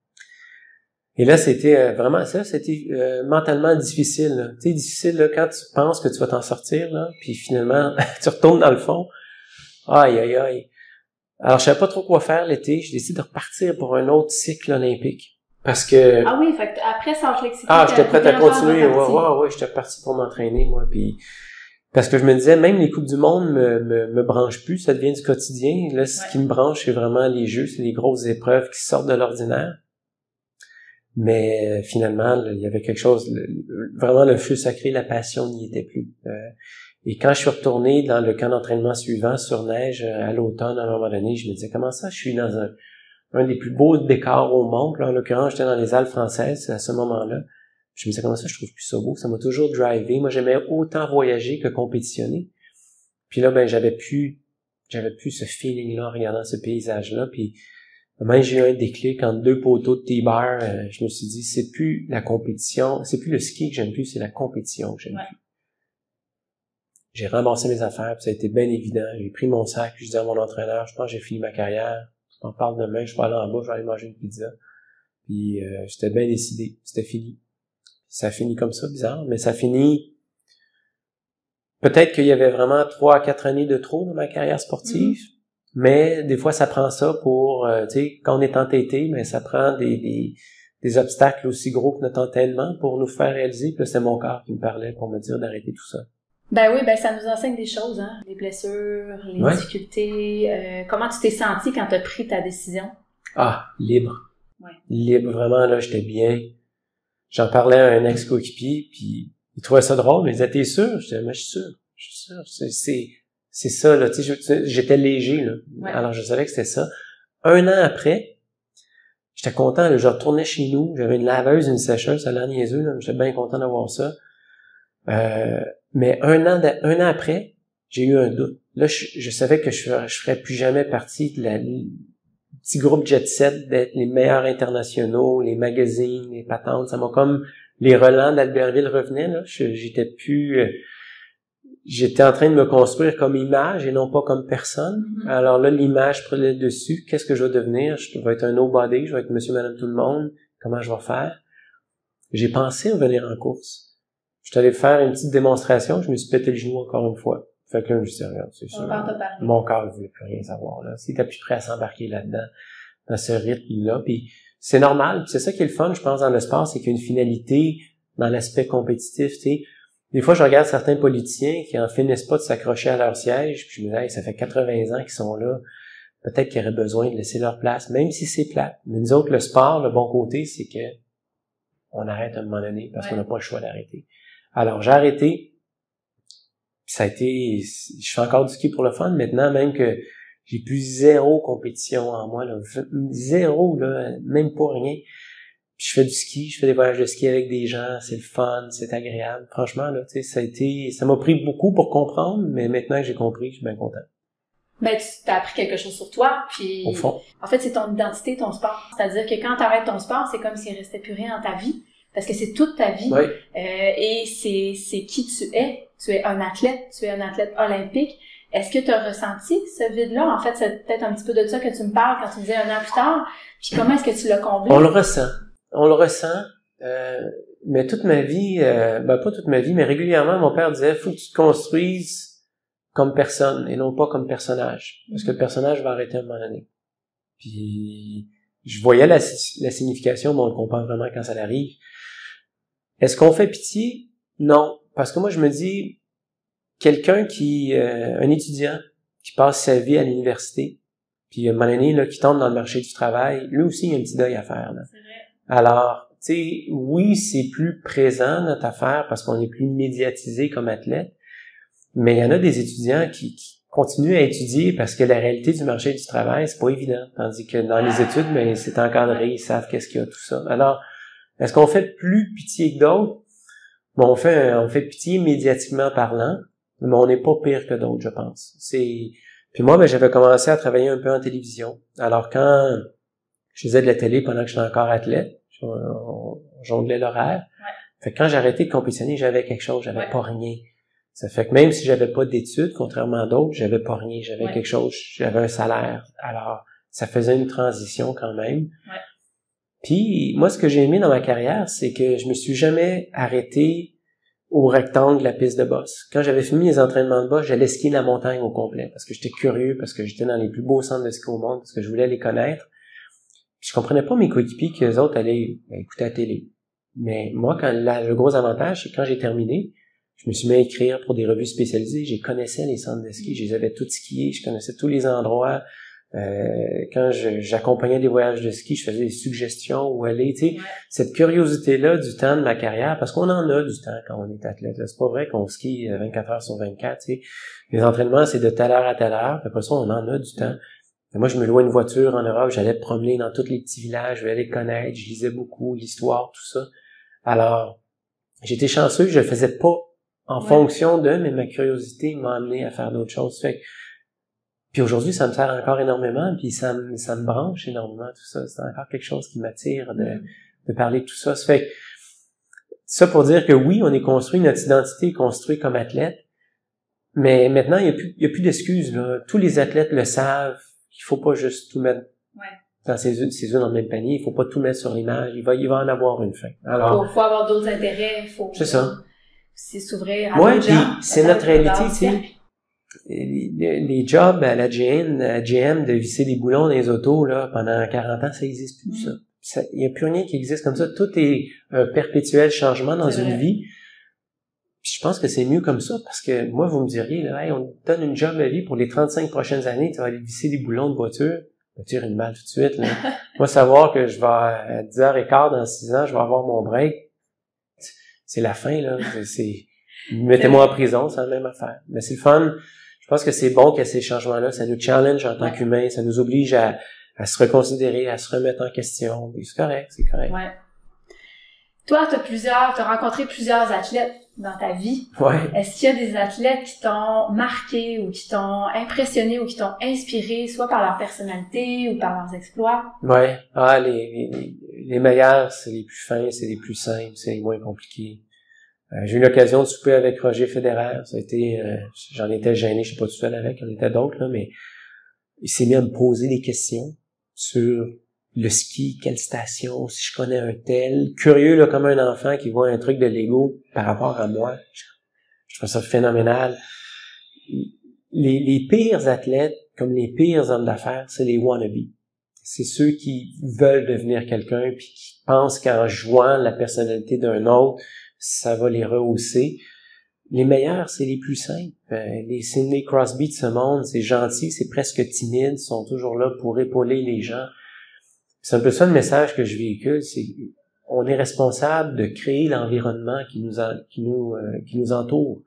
Et là, c'était euh, vraiment ça, c'était euh, mentalement difficile. Tu sais, difficile là, quand tu penses que tu vas t'en sortir, là, puis finalement, tu retournes dans le fond. Aïe, aïe, aïe. Alors, je savais pas trop quoi faire l'été. J'ai décidé de repartir pour un autre cycle olympique. Parce que... Ah oui, fait que après Salt Lake City... Ah, j'étais prête à continuer. Ouais, ouais, ouais, j'étais parti pour m'entraîner, moi. Puis parce que je me disais, même les Coupes du Monde me, me, me branchent plus, ça devient du quotidien. Là, ce ouais. qui me branche, c'est vraiment les jeux, c'est les grosses épreuves qui sortent de l'ordinaire. Mais euh, finalement, là, il y avait quelque chose, le, vraiment le feu sacré, la passion n'y était plus. Euh, et quand je suis retourné dans le camp d'entraînement suivant sur neige à l'automne, à un moment donné, je me disais, comment ça, je suis dans un, un des plus beaux décors au monde. Là, en l'occurrence, j'étais dans les Alpes françaises à ce moment-là. Je me disais, comment ça, je trouve plus ça beau? Ça m'a toujours drivé. Moi, j'aimais autant voyager que compétitionner. Puis là, ben, j'avais plus, j'avais plus ce feeling-là en regardant ce paysage-là. Puis même j'ai eu un déclic entre deux poteaux de T-bar. Euh, je me suis dit, c'est plus la compétition, c'est plus le ski que j'aime plus, c'est la compétition que j'aime ouais. plus. J'ai ramassé mes affaires, puis ça a été bien évident. J'ai pris mon sac, puis je disais à mon entraîneur, je pense que j'ai fini ma carrière. On parle demain, je vais aller en bas, je vais aller manger une pizza. Puis euh, j'étais bien décidé, c'était fini. Ça a fini comme ça, bizarre, mais ça finit... Peut-être qu'il y avait vraiment trois à quatre années de trop dans ma carrière sportive. Mm-hmm. Mais des fois, ça prend ça pour, euh, tu sais, quand on est entêté, mais ça prend des, des, des obstacles aussi gros que notre entêtement pour nous faire réaliser. Puis là, c'est mon corps qui me parlait pour me dire d'arrêter tout ça. Ben oui, ben ça nous enseigne des choses, hein. Les blessures, les ouais. difficultés. Euh, comment tu t'es senti quand tu as pris ta décision? Ah, libre. Ouais. Libre, vraiment, là, j'étais bien. J'en parlais à un ex-coéquipier, puis il trouvait ça drôle, mais il disait, t'es sûr? Je disais, mais je suis sûr, je suis sûr. C'est... c'est C'est ça, là, tu sais, j'étais léger, là. Ouais. Alors, je savais que c'était ça. Un an après, j'étais content, là, je retournais chez nous, j'avais une laveuse, une sécheuse, ça a l'air niaiseux, là, j'étais bien content d'avoir ça. Euh, mais un an, de, un an après, j'ai eu un doute. Là, je, je savais que je ferais, je ferais plus jamais partie de la, du petit groupe Jet Set, d'être les meilleurs internationaux, les magazines, les patentes, ça m'a comme, les relents d'Albertville revenaient, là, je, j'étais plus... Euh, J'étais en train de me construire comme image et non pas comme personne. Mm-hmm. Alors là, l'image prenait le dessus. Qu'est-ce que je vais devenir? Je vais être un nobody, je vais être monsieur, madame, tout le monde. Comment je vais faire? J'ai pensé à venir en course. Je suis allé faire une petite démonstration. Je me suis pété le genou encore une fois. Fait que là, je me suis dit, regarde, c'est sûr. Mon corps ne voulait plus rien savoir, là. S'il était plus prêt à s'embarquer là-dedans, dans ce rythme-là. Puis c'est normal. Puis c'est ça qui est le fun, je pense, dans le sport, c'est qu'il y a une finalité dans l'aspect compétitif, tu sais. Des fois, je regarde certains politiciens qui en finissent pas de s'accrocher à leur siège, puis je me dis, hey, ça fait quatre-vingts ans qu'ils sont là, peut-être qu'ils auraient besoin de laisser leur place, même si c'est plate. Mais nous autres, le sport, le bon côté, c'est que on arrête à un moment donné, parce ouais. qu'on n'a pas le choix d'arrêter. Alors, j'ai arrêté, puis ça a été, je fais encore du ski pour le fun, maintenant, même que j'ai plus zéro compétition en moi, là, zéro, là, même pas rien. Puis je fais du ski, je fais des voyages de ski avec des gens, c'est le fun, c'est agréable. Franchement, là, tu sais, ça a été, ça m'a pris beaucoup pour comprendre, mais maintenant que j'ai compris, je suis bien content. Ben, tu as appris quelque chose sur toi, puis... Au fond. En fait, c'est ton identité, ton sport. C'est-à-dire que quand tu arrêtes ton sport, c'est comme s'il restait plus rien dans ta vie, parce que c'est toute ta vie. Oui. Euh, et c'est, c'est qui tu es. Tu es un athlète, tu es un athlète olympique. Est-ce que tu as ressenti ce vide-là? En fait, c'est peut-être un petit peu de ça que tu me parles quand tu me disais un an plus tard. Puis comment est-ce que tu l'as comblé? On le ressent. On le ressent. Euh, mais toute ma vie, euh, ben pas toute ma vie, mais régulièrement, mon père disait, faut que tu te construises comme personne et non pas comme personnage. Parce que le personnage va arrêter à un moment donné. Puis, je voyais la, la signification, mais on le comprend vraiment quand ça arrive. Est-ce qu'on fait pitié? Non. Parce que moi, je me dis, quelqu'un qui, euh, un étudiant qui passe sa vie à l'université, puis à un moment donné, là, qui tombe dans le marché du travail, lui aussi, il y a un petit deuil à faire, là. C'est vrai. Alors, tu sais, oui, c'est plus présent, notre affaire, parce qu'on est plus médiatisé comme athlète, mais il y en a des étudiants qui, qui continuent à étudier parce que la réalité du marché du travail, c'est pas évident. Tandis que dans les études, mais c'est encadré, ils savent qu'est-ce qu'il y a, tout ça. Alors, est-ce qu'on fait plus pitié que d'autres? Bon, on fait, on fait pitié médiatiquement parlant, mais on n'est pas pire que d'autres, je pense. C'est, puis moi, ben, j'avais commencé à travailler un peu en télévision. Alors, quand je faisais de la télé pendant que j'étais encore athlète, on, on jonglait l'horaire. Ouais. Fait que quand j'ai arrêté de compétitionner, j'avais quelque chose, j'avais Ouais. pas rien. Ça fait que même si j'avais pas d'études, contrairement à d'autres, j'avais pas rien, j'avais ouais. quelque chose, j'avais un salaire. Alors, ça faisait une transition quand même. Ouais. Puis, moi, ce que j'ai aimé dans ma carrière, c'est que je me suis jamais arrêté au rectangle de la piste de bosse. Quand j'avais fini les entraînements de bosse, j'allais skier la montagne au complet, parce que j'étais curieux, parce que j'étais dans les plus beaux centres de ski au monde, parce que je voulais les connaître. Puis je comprenais pas mes coéquipiers qu'eux autres allaient ben, écouter la télé. Mais moi, quand la, le gros avantage, c'est que quand j'ai terminé, je me suis mis à écrire pour des revues spécialisées. Je connaissais les centres de ski, je les avais tous skiés, je connaissais tous les endroits. Euh, quand je, j'accompagnais des voyages de ski, je faisais des suggestions où aller. Tu sais, ouais. cette curiosité-là du temps de ma carrière, parce qu'on en a du temps quand on est athlète. Là. C'est pas vrai qu'on skie vingt-quatre heures sur vingt-quatre. Tu sais. Les entraînements, c'est de telle heure à telle heure. Puis après ça, on en a du temps. Et moi, je me louais une voiture en Europe, j'allais me promener dans tous les petits villages, je voulais les connaître, je lisais beaucoup l'histoire, tout ça. Alors, j'étais chanceux, je le faisais pas en ouais. fonction de, mais ma curiosité m'a amené à faire d'autres choses. Fait que, puis aujourd'hui, ça me sert encore énormément, puis ça me, ça me branche énormément, tout ça. C'est encore quelque chose qui m'attire de, mm. de parler de tout ça. Ça fait que, ça pour dire que oui, on est construit, notre identité est construite comme athlète, mais maintenant, il n'y a plus, il y a plus d'excuses, là. Tous les athlètes le savent, qu'il faut pas juste tout mettre ouais. dans ses œufs, ses œufs dans le même panier, il faut pas tout mettre sur l'image, il va, il va en avoir une fin. Alors. Faut, faut avoir d'autres intérêts, faut. C'est ça. C'est s'ouvrir à ouais, d'autres gens. Puis c'est notre réalité, tu sais. Les, les jobs à la G M, à G M de visser des boulons dans les autos, là, pendant quarante ans, ça existe plus, mm. ça. Il y a plus rien qui existe comme ça. Tout est un perpétuel changement dans c'est une vrai. Vie. Puis je pense que c'est mieux comme ça, parce que moi, vous me diriez, là, hey, on te donne une job à vie pour les trente-cinq prochaines années, tu vas aller visser des boulons de voiture, tu vas tirer une balle tout de suite, là. Moi, savoir que je vais à dix heures quinze dans six ans, je vais avoir mon break, c'est la fin, là. C'est, mettez-moi en prison, c'est la même affaire. Mais c'est le fun. Je pense que c'est bon qu'il y ait ces changements-là. Ça nous challenge en tant ouais. qu'humains. Ça nous oblige à, à se reconsidérer, à se remettre en question. Et c'est correct, c'est correct. Ouais. Toi, t'as plusieurs, t'as rencontré plusieurs athlètes dans ta vie. Ouais. Est-ce qu'il y a des athlètes qui t'ont marqué ou qui t'ont impressionné ou qui t'ont inspiré, soit par leur personnalité ou par leurs exploits? Ouais. Ah, les, les, les meilleurs, c'est les plus fins, c'est les plus simples, c'est les moins compliqués. Euh, j'ai eu l'occasion de souper avec Roger Federer. Ça a été, euh, j'en étais gêné, je suis pas tout seul avec, il y en était d'autres, là, mais il s'est mis à me poser des questions sur le ski, quelle station, si je connais un tel. Curieux, là, comme un enfant qui voit un truc de Lego par rapport à moi. Je, je trouve ça phénoménal. Les, les pires athlètes, comme les pires hommes d'affaires, c'est les wannabes. C'est ceux qui veulent devenir quelqu'un puis qui pensent qu'en jouant la personnalité d'un autre, ça va les rehausser. Les meilleurs, c'est les plus simples. Euh, les Sidney Crosby de ce monde, c'est gentil, c'est presque timide, ils sont toujours là pour épauler les gens. C'est un peu ça le message que je véhicule, c'est on est responsable de créer l'environnement qui nous en, qui nous euh, qui nous entoure.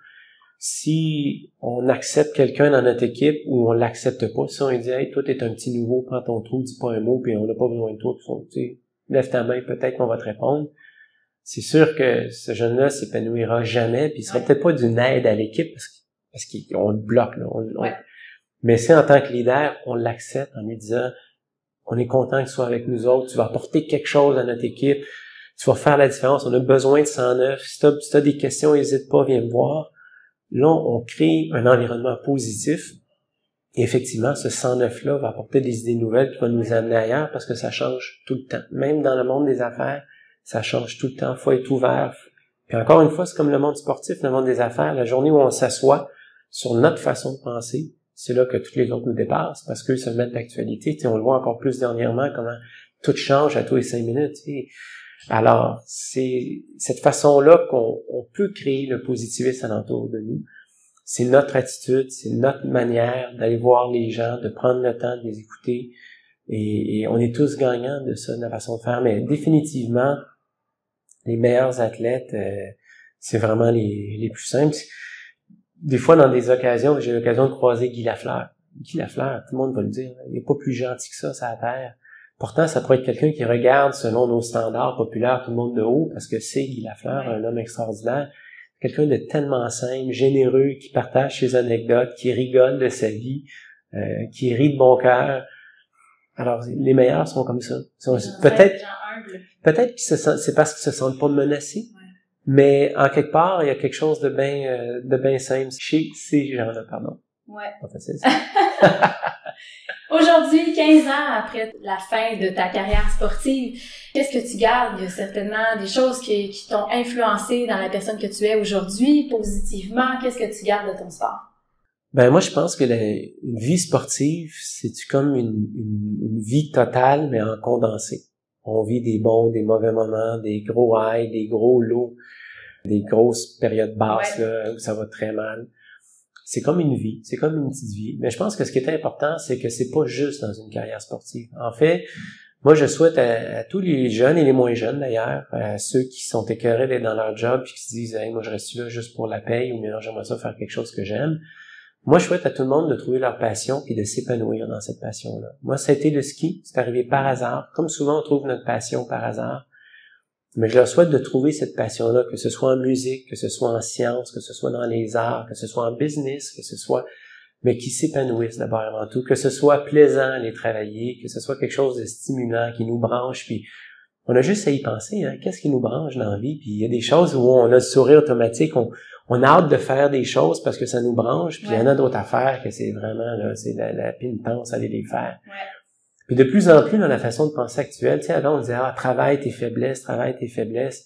Si on accepte quelqu'un dans notre équipe ou on l'accepte pas, si on lui dit hey, toi t'es un petit nouveau, prends ton trou, dis pas un mot, puis on n'a pas besoin de toi, tu sais, lève ta main, peut-être qu'on va te répondre. C'est sûr que ce jeune-là s'épanouira jamais, puis il sera ouais. peut-être pas d'une aide à l'équipe parce, parce qu'on le bloque. Là. On, ouais. Mais si en tant que leader, on l'accepte en lui disant, on est content que tu sois avec nous autres, tu vas apporter quelque chose à notre équipe, tu vas faire la différence, on a besoin de cent neuf, si tu as, si t'as des questions, n'hésite pas, viens me voir. Là, on crée un environnement positif. Et effectivement, ce cent neuf-là va apporter des idées nouvelles qui vont nous amener ailleurs parce que ça change tout le temps. Même dans le monde des affaires, ça change tout le temps. Il faut être ouvert. Puis encore une fois, c'est comme le monde sportif, le monde des affaires. La journée où on s'assoit sur notre façon de penser, c'est là que tous les autres nous dépassent parce qu'eux se mettent d'actualité. Tu sais, on le voit encore plus dernièrement, comment tout change à tous les cinq minutes. Tu sais. Alors, c'est cette façon-là qu'on on peut créer le positivisme alentour de nous. C'est notre attitude, c'est notre manière d'aller voir les gens, de prendre le temps de les écouter. Et, et on est tous gagnants de ça, de la façon de faire. Mais définitivement, les meilleurs athlètes, euh, c'est vraiment les, les plus simples. Des fois, dans des occasions, j'ai l'occasion de croiser Guy Lafleur. Guy Lafleur, tout le monde va le dire, il n'est pas plus gentil que ça, ça à terre. Pourtant, ça pourrait être quelqu'un qui regarde selon nos standards populaires tout le monde de haut, parce que c'est Guy Lafleur, un homme extraordinaire. Quelqu'un de tellement simple, généreux, qui partage ses anecdotes, qui rigole de sa vie, euh, qui rit de bon cœur. Alors, les meilleurs sont comme ça. Sont, peut-être, peut-être que c'est parce qu'ils se sentent pas menacés, ouais. Mais en quelque part, il y a quelque chose de bien, euh, de bien simple chez ces gens-là, pardon. Ouais. Pas facile. Aujourd'hui, quinze ans après la fin de ta carrière sportive, qu'est-ce que tu gardes? Il y a certainement des choses qui, qui t'ont influencé dans la personne que tu es aujourd'hui, positivement. Qu'est-ce que tu gardes de ton sport? Ben moi, je pense que la, une vie sportive, c'est comme une, une, une vie totale, mais en condensé. On vit des bons, des mauvais moments, des gros highs, des gros lows, des grosses périodes basses, ouais. Là, où ça va très mal. C'est comme une vie, c'est comme une petite vie. Mais je pense que ce qui est important, c'est que c'est pas juste dans une carrière sportive. En fait, moi, je souhaite à, à tous les jeunes et les moins jeunes d'ailleurs, à ceux qui sont écœurés d'être dans leur job et qui se disent hey, « moi, je reste là juste pour la paye » ou « bien j'aimerais ça faire quelque chose que j'aime ». Moi, je souhaite à tout le monde de trouver leur passion et de s'épanouir dans cette passion-là. Moi, ça a été le ski, c'est arrivé par hasard. Comme souvent, on trouve notre passion par hasard. Mais je leur souhaite de trouver cette passion-là, que ce soit en musique, que ce soit en sciences, que ce soit dans les arts, que ce soit en business, que ce soit, mais qui s'épanouissent d'abord avant tout, que ce soit plaisant à les travailler, que ce soit quelque chose de stimulant, qui nous branche, puis on a juste à y penser, hein, qu'est-ce qui nous branche dans la vie, puis il y a des choses où on a le sourire automatique, on, on a hâte de faire des choses parce que ça nous branche, puis ouais. Il y en a d'autres affaires que c'est vraiment, là, c'est la, la pénitence, aller les faire. Ouais. Puis de plus en plus dans la façon de penser actuelle, tu sais, avant on disait, ah, travaille tes faiblesses, travaille tes faiblesses.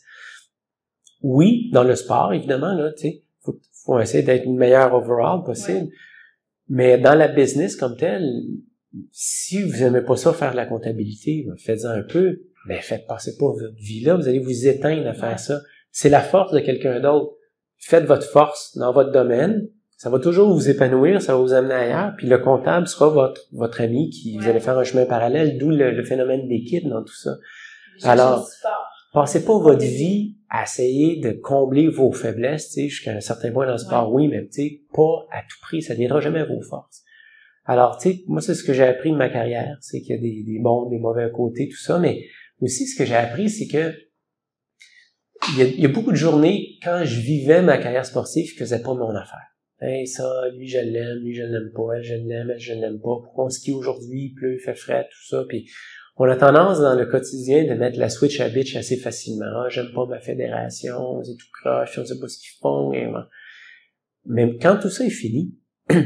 Oui, dans le sport, évidemment, là, tu sais, faut, faut essayer d'être le meilleur overall possible. Ouais. Mais dans la business comme telle, si vous aimez pas ça, faire de la comptabilité, faites-en un peu, mais faites passer pas votre vie là, vous allez vous éteindre à faire ouais. Ça. C'est la force de quelqu'un d'autre. Faites votre force dans votre domaine. Ça va toujours vous épanouir, ça va vous amener ailleurs, puis le comptable sera votre votre ami qui ouais. Vous allez faire un chemin parallèle, d'où le, le phénomène d'équipe dans tout ça. Alors, passez pas votre vie à essayer de combler vos faiblesses, tu sais, jusqu'à un certain point dans le sport, ouais. Oui, mais tu sais, pas à tout prix, ça ne viendra jamais vos forces. Alors, tu sais, moi, c'est ce que j'ai appris de ma carrière, c'est qu'il y a des, des bons, des mauvais côtés, tout ça, mais aussi, ce que j'ai appris, c'est que il y a, il y a beaucoup de journées, quand je vivais ma carrière sportive, je faisais pas mon affaire. Hey, ça, lui, je l'aime, lui, je l'aime pas, elle, je l'aime, elle, je l'aime pas. Pourquoi on skie aujourd'hui, il pleut, il fait frais, tout ça. Puis on a tendance, dans le quotidien, de mettre la switch à bitch assez facilement. Ah, j'aime pas ma fédération, c'est tout croche, on sait pas ce qu'ils font. Et... Mais quand tout ça est fini,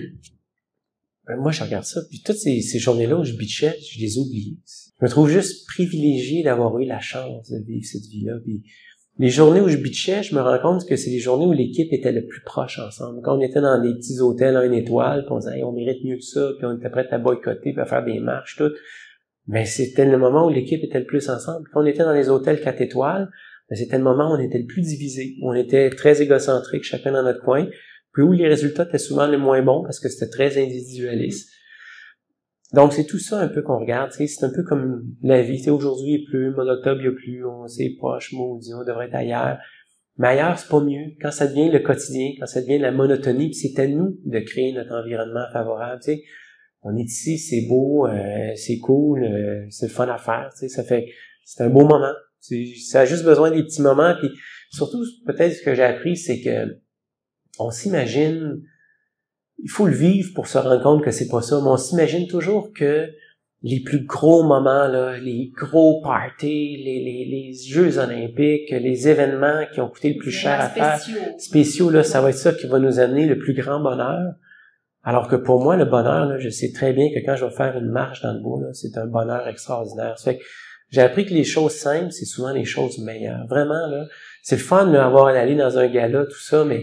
ben moi, je regarde ça, puis toutes ces, ces journées-là où je bitchais, je les oublie. Je me trouve juste privilégié d'avoir eu la chance de vivre cette vie-là. Puis les journées où je bitchais, je me rends compte que c'est les journées où l'équipe était le plus proche ensemble. Quand on était dans des petits hôtels à une étoile, puis on disait hey, on mérite mieux que ça, puis on était prêt à boycotter, puis à faire des marches, tout. Mais c'était le moment où l'équipe était le plus ensemble. Quand on était dans les hôtels quatre étoiles, ben c'était le moment où on était le plus divisé, où on était très égocentrique, chacun dans notre coin, puis où les résultats étaient souvent les moins bons parce que c'était très individualiste. Donc, c'est tout ça un peu qu'on regarde, tu sais, c'est un peu comme la vie, tu sais, aujourd'hui il pleut, en octobre il y a plus, on s'est proche, maudit, on devrait être ailleurs. Mais ailleurs, c'est pas mieux. Quand ça devient le quotidien, quand ça devient la monotonie, puis c'est à nous de créer notre environnement favorable, tu sais. On est ici, c'est beau, euh, c'est cool, euh, c'est le fun à faire, tu sais, ça fait, c'est un beau moment. C'est, ça a juste besoin des petits moments, puis surtout, peut-être ce que j'ai appris, c'est que on s'imagine il faut le vivre pour se rendre compte que c'est pas ça. Mais on s'imagine toujours que les plus gros moments, là, les gros parties, les, les, les Jeux olympiques, les événements qui ont coûté le plus cher à faire, spéciaux, là, ça va être ça qui va nous amener le plus grand bonheur. Alors que pour moi, le bonheur, là, je sais très bien que quand je vais faire une marche dans le bois, là, c'est un bonheur extraordinaire. Ça fait que j'ai appris que les choses simples, c'est souvent les choses meilleures. Vraiment, là, c'est le fun d'avoir d'aller dans un gala, tout ça, mais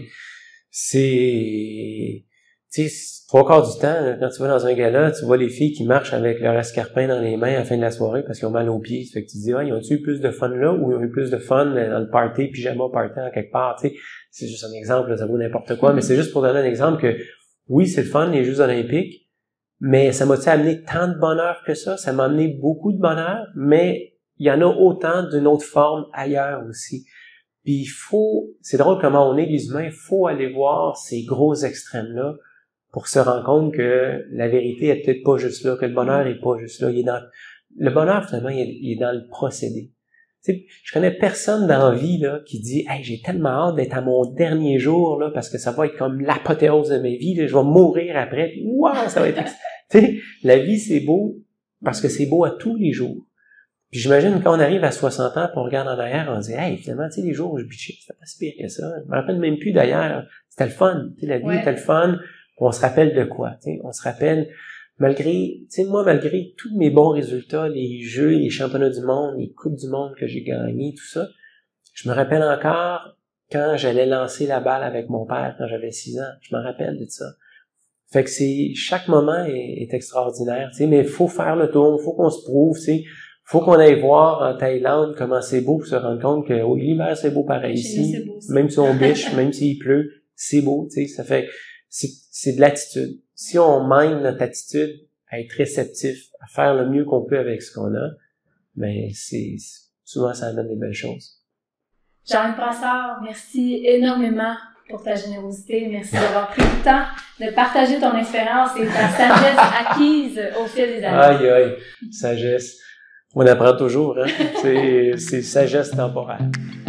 c'est... Tu sais, trois quarts du temps, là, quand tu vas dans un gala, tu vois les filles qui marchent avec leur escarpin dans les mains à la fin de la soirée parce qu'ils ont mal aux pieds. Ça fait que tu te dis, ah, ils ont-tu eu plus de fun là ou ils ont eu plus de fun dans le party, pyjama party en quelque part, tu sais. C'est juste un exemple, là, ça vaut n'importe quoi, mais c'est juste pour donner un exemple que, oui, c'est le fun, les Jeux olympiques, mais ça m'a-tu amené tant de bonheur que ça? Ça m'a amené beaucoup de bonheur, mais il y en a autant d'une autre forme ailleurs aussi. Puis il faut, c'est drôle comment on est les humains, il faut aller voir ces gros extrêmes-là pour se rendre compte que la vérité est peut-être pas juste là, que le bonheur est pas juste là. Il est dans, le bonheur, finalement, il est, il est dans le procédé. Tu sais, je connais personne dans la vie, là, qui dit, hey, j'ai tellement hâte d'être à mon dernier jour, là, parce que ça va être comme l'apothéose de ma vie, là, je vais mourir après, puis waouh, ça va être, tu sais, la vie, c'est beau, parce que c'est beau à tous les jours. Puis j'imagine, quand on arrive à soixante ans, puis on regarde en arrière, on se dit, hey, finalement, tu sais, les jours où je bitchais, c'était pas si pire que ça. Je me rappelle même plus d'ailleurs, c'était le fun, tu sais, la vie ouais. était le fun. On se rappelle de quoi, tu sais, on se rappelle, malgré, tu sais, moi, malgré tous mes bons résultats, les jeux, les championnats du monde, les coupes du monde que j'ai gagnées, tout ça, je me rappelle encore quand j'allais lancer la balle avec mon père quand j'avais six ans, je me rappelle de ça. Fait que c'est, chaque moment est, est extraordinaire, tu sais, mais il faut faire le tour, il faut qu'on se prouve, tu sais, faut qu'on aille voir en Thaïlande comment c'est beau pour se rendre compte que, oui, l'hiver c'est beau pareil Chez ici, nous, beau, même si on biche, même s'il pleut, c'est beau, tu sais, ça fait, c'est, c'est de l'attitude. Si on mène notre attitude à être réceptif, à faire le mieux qu'on peut avec ce qu'on a, ben c'est souvent ça donne des belles choses. Jean-Luc Brassard, merci énormément pour ta générosité. Merci d'avoir pris le temps de partager ton expérience et ta sagesse acquise au fil des années. Aïe, aïe, sagesse. On apprend toujours, hein. C'est, c'est sagesse temporaire.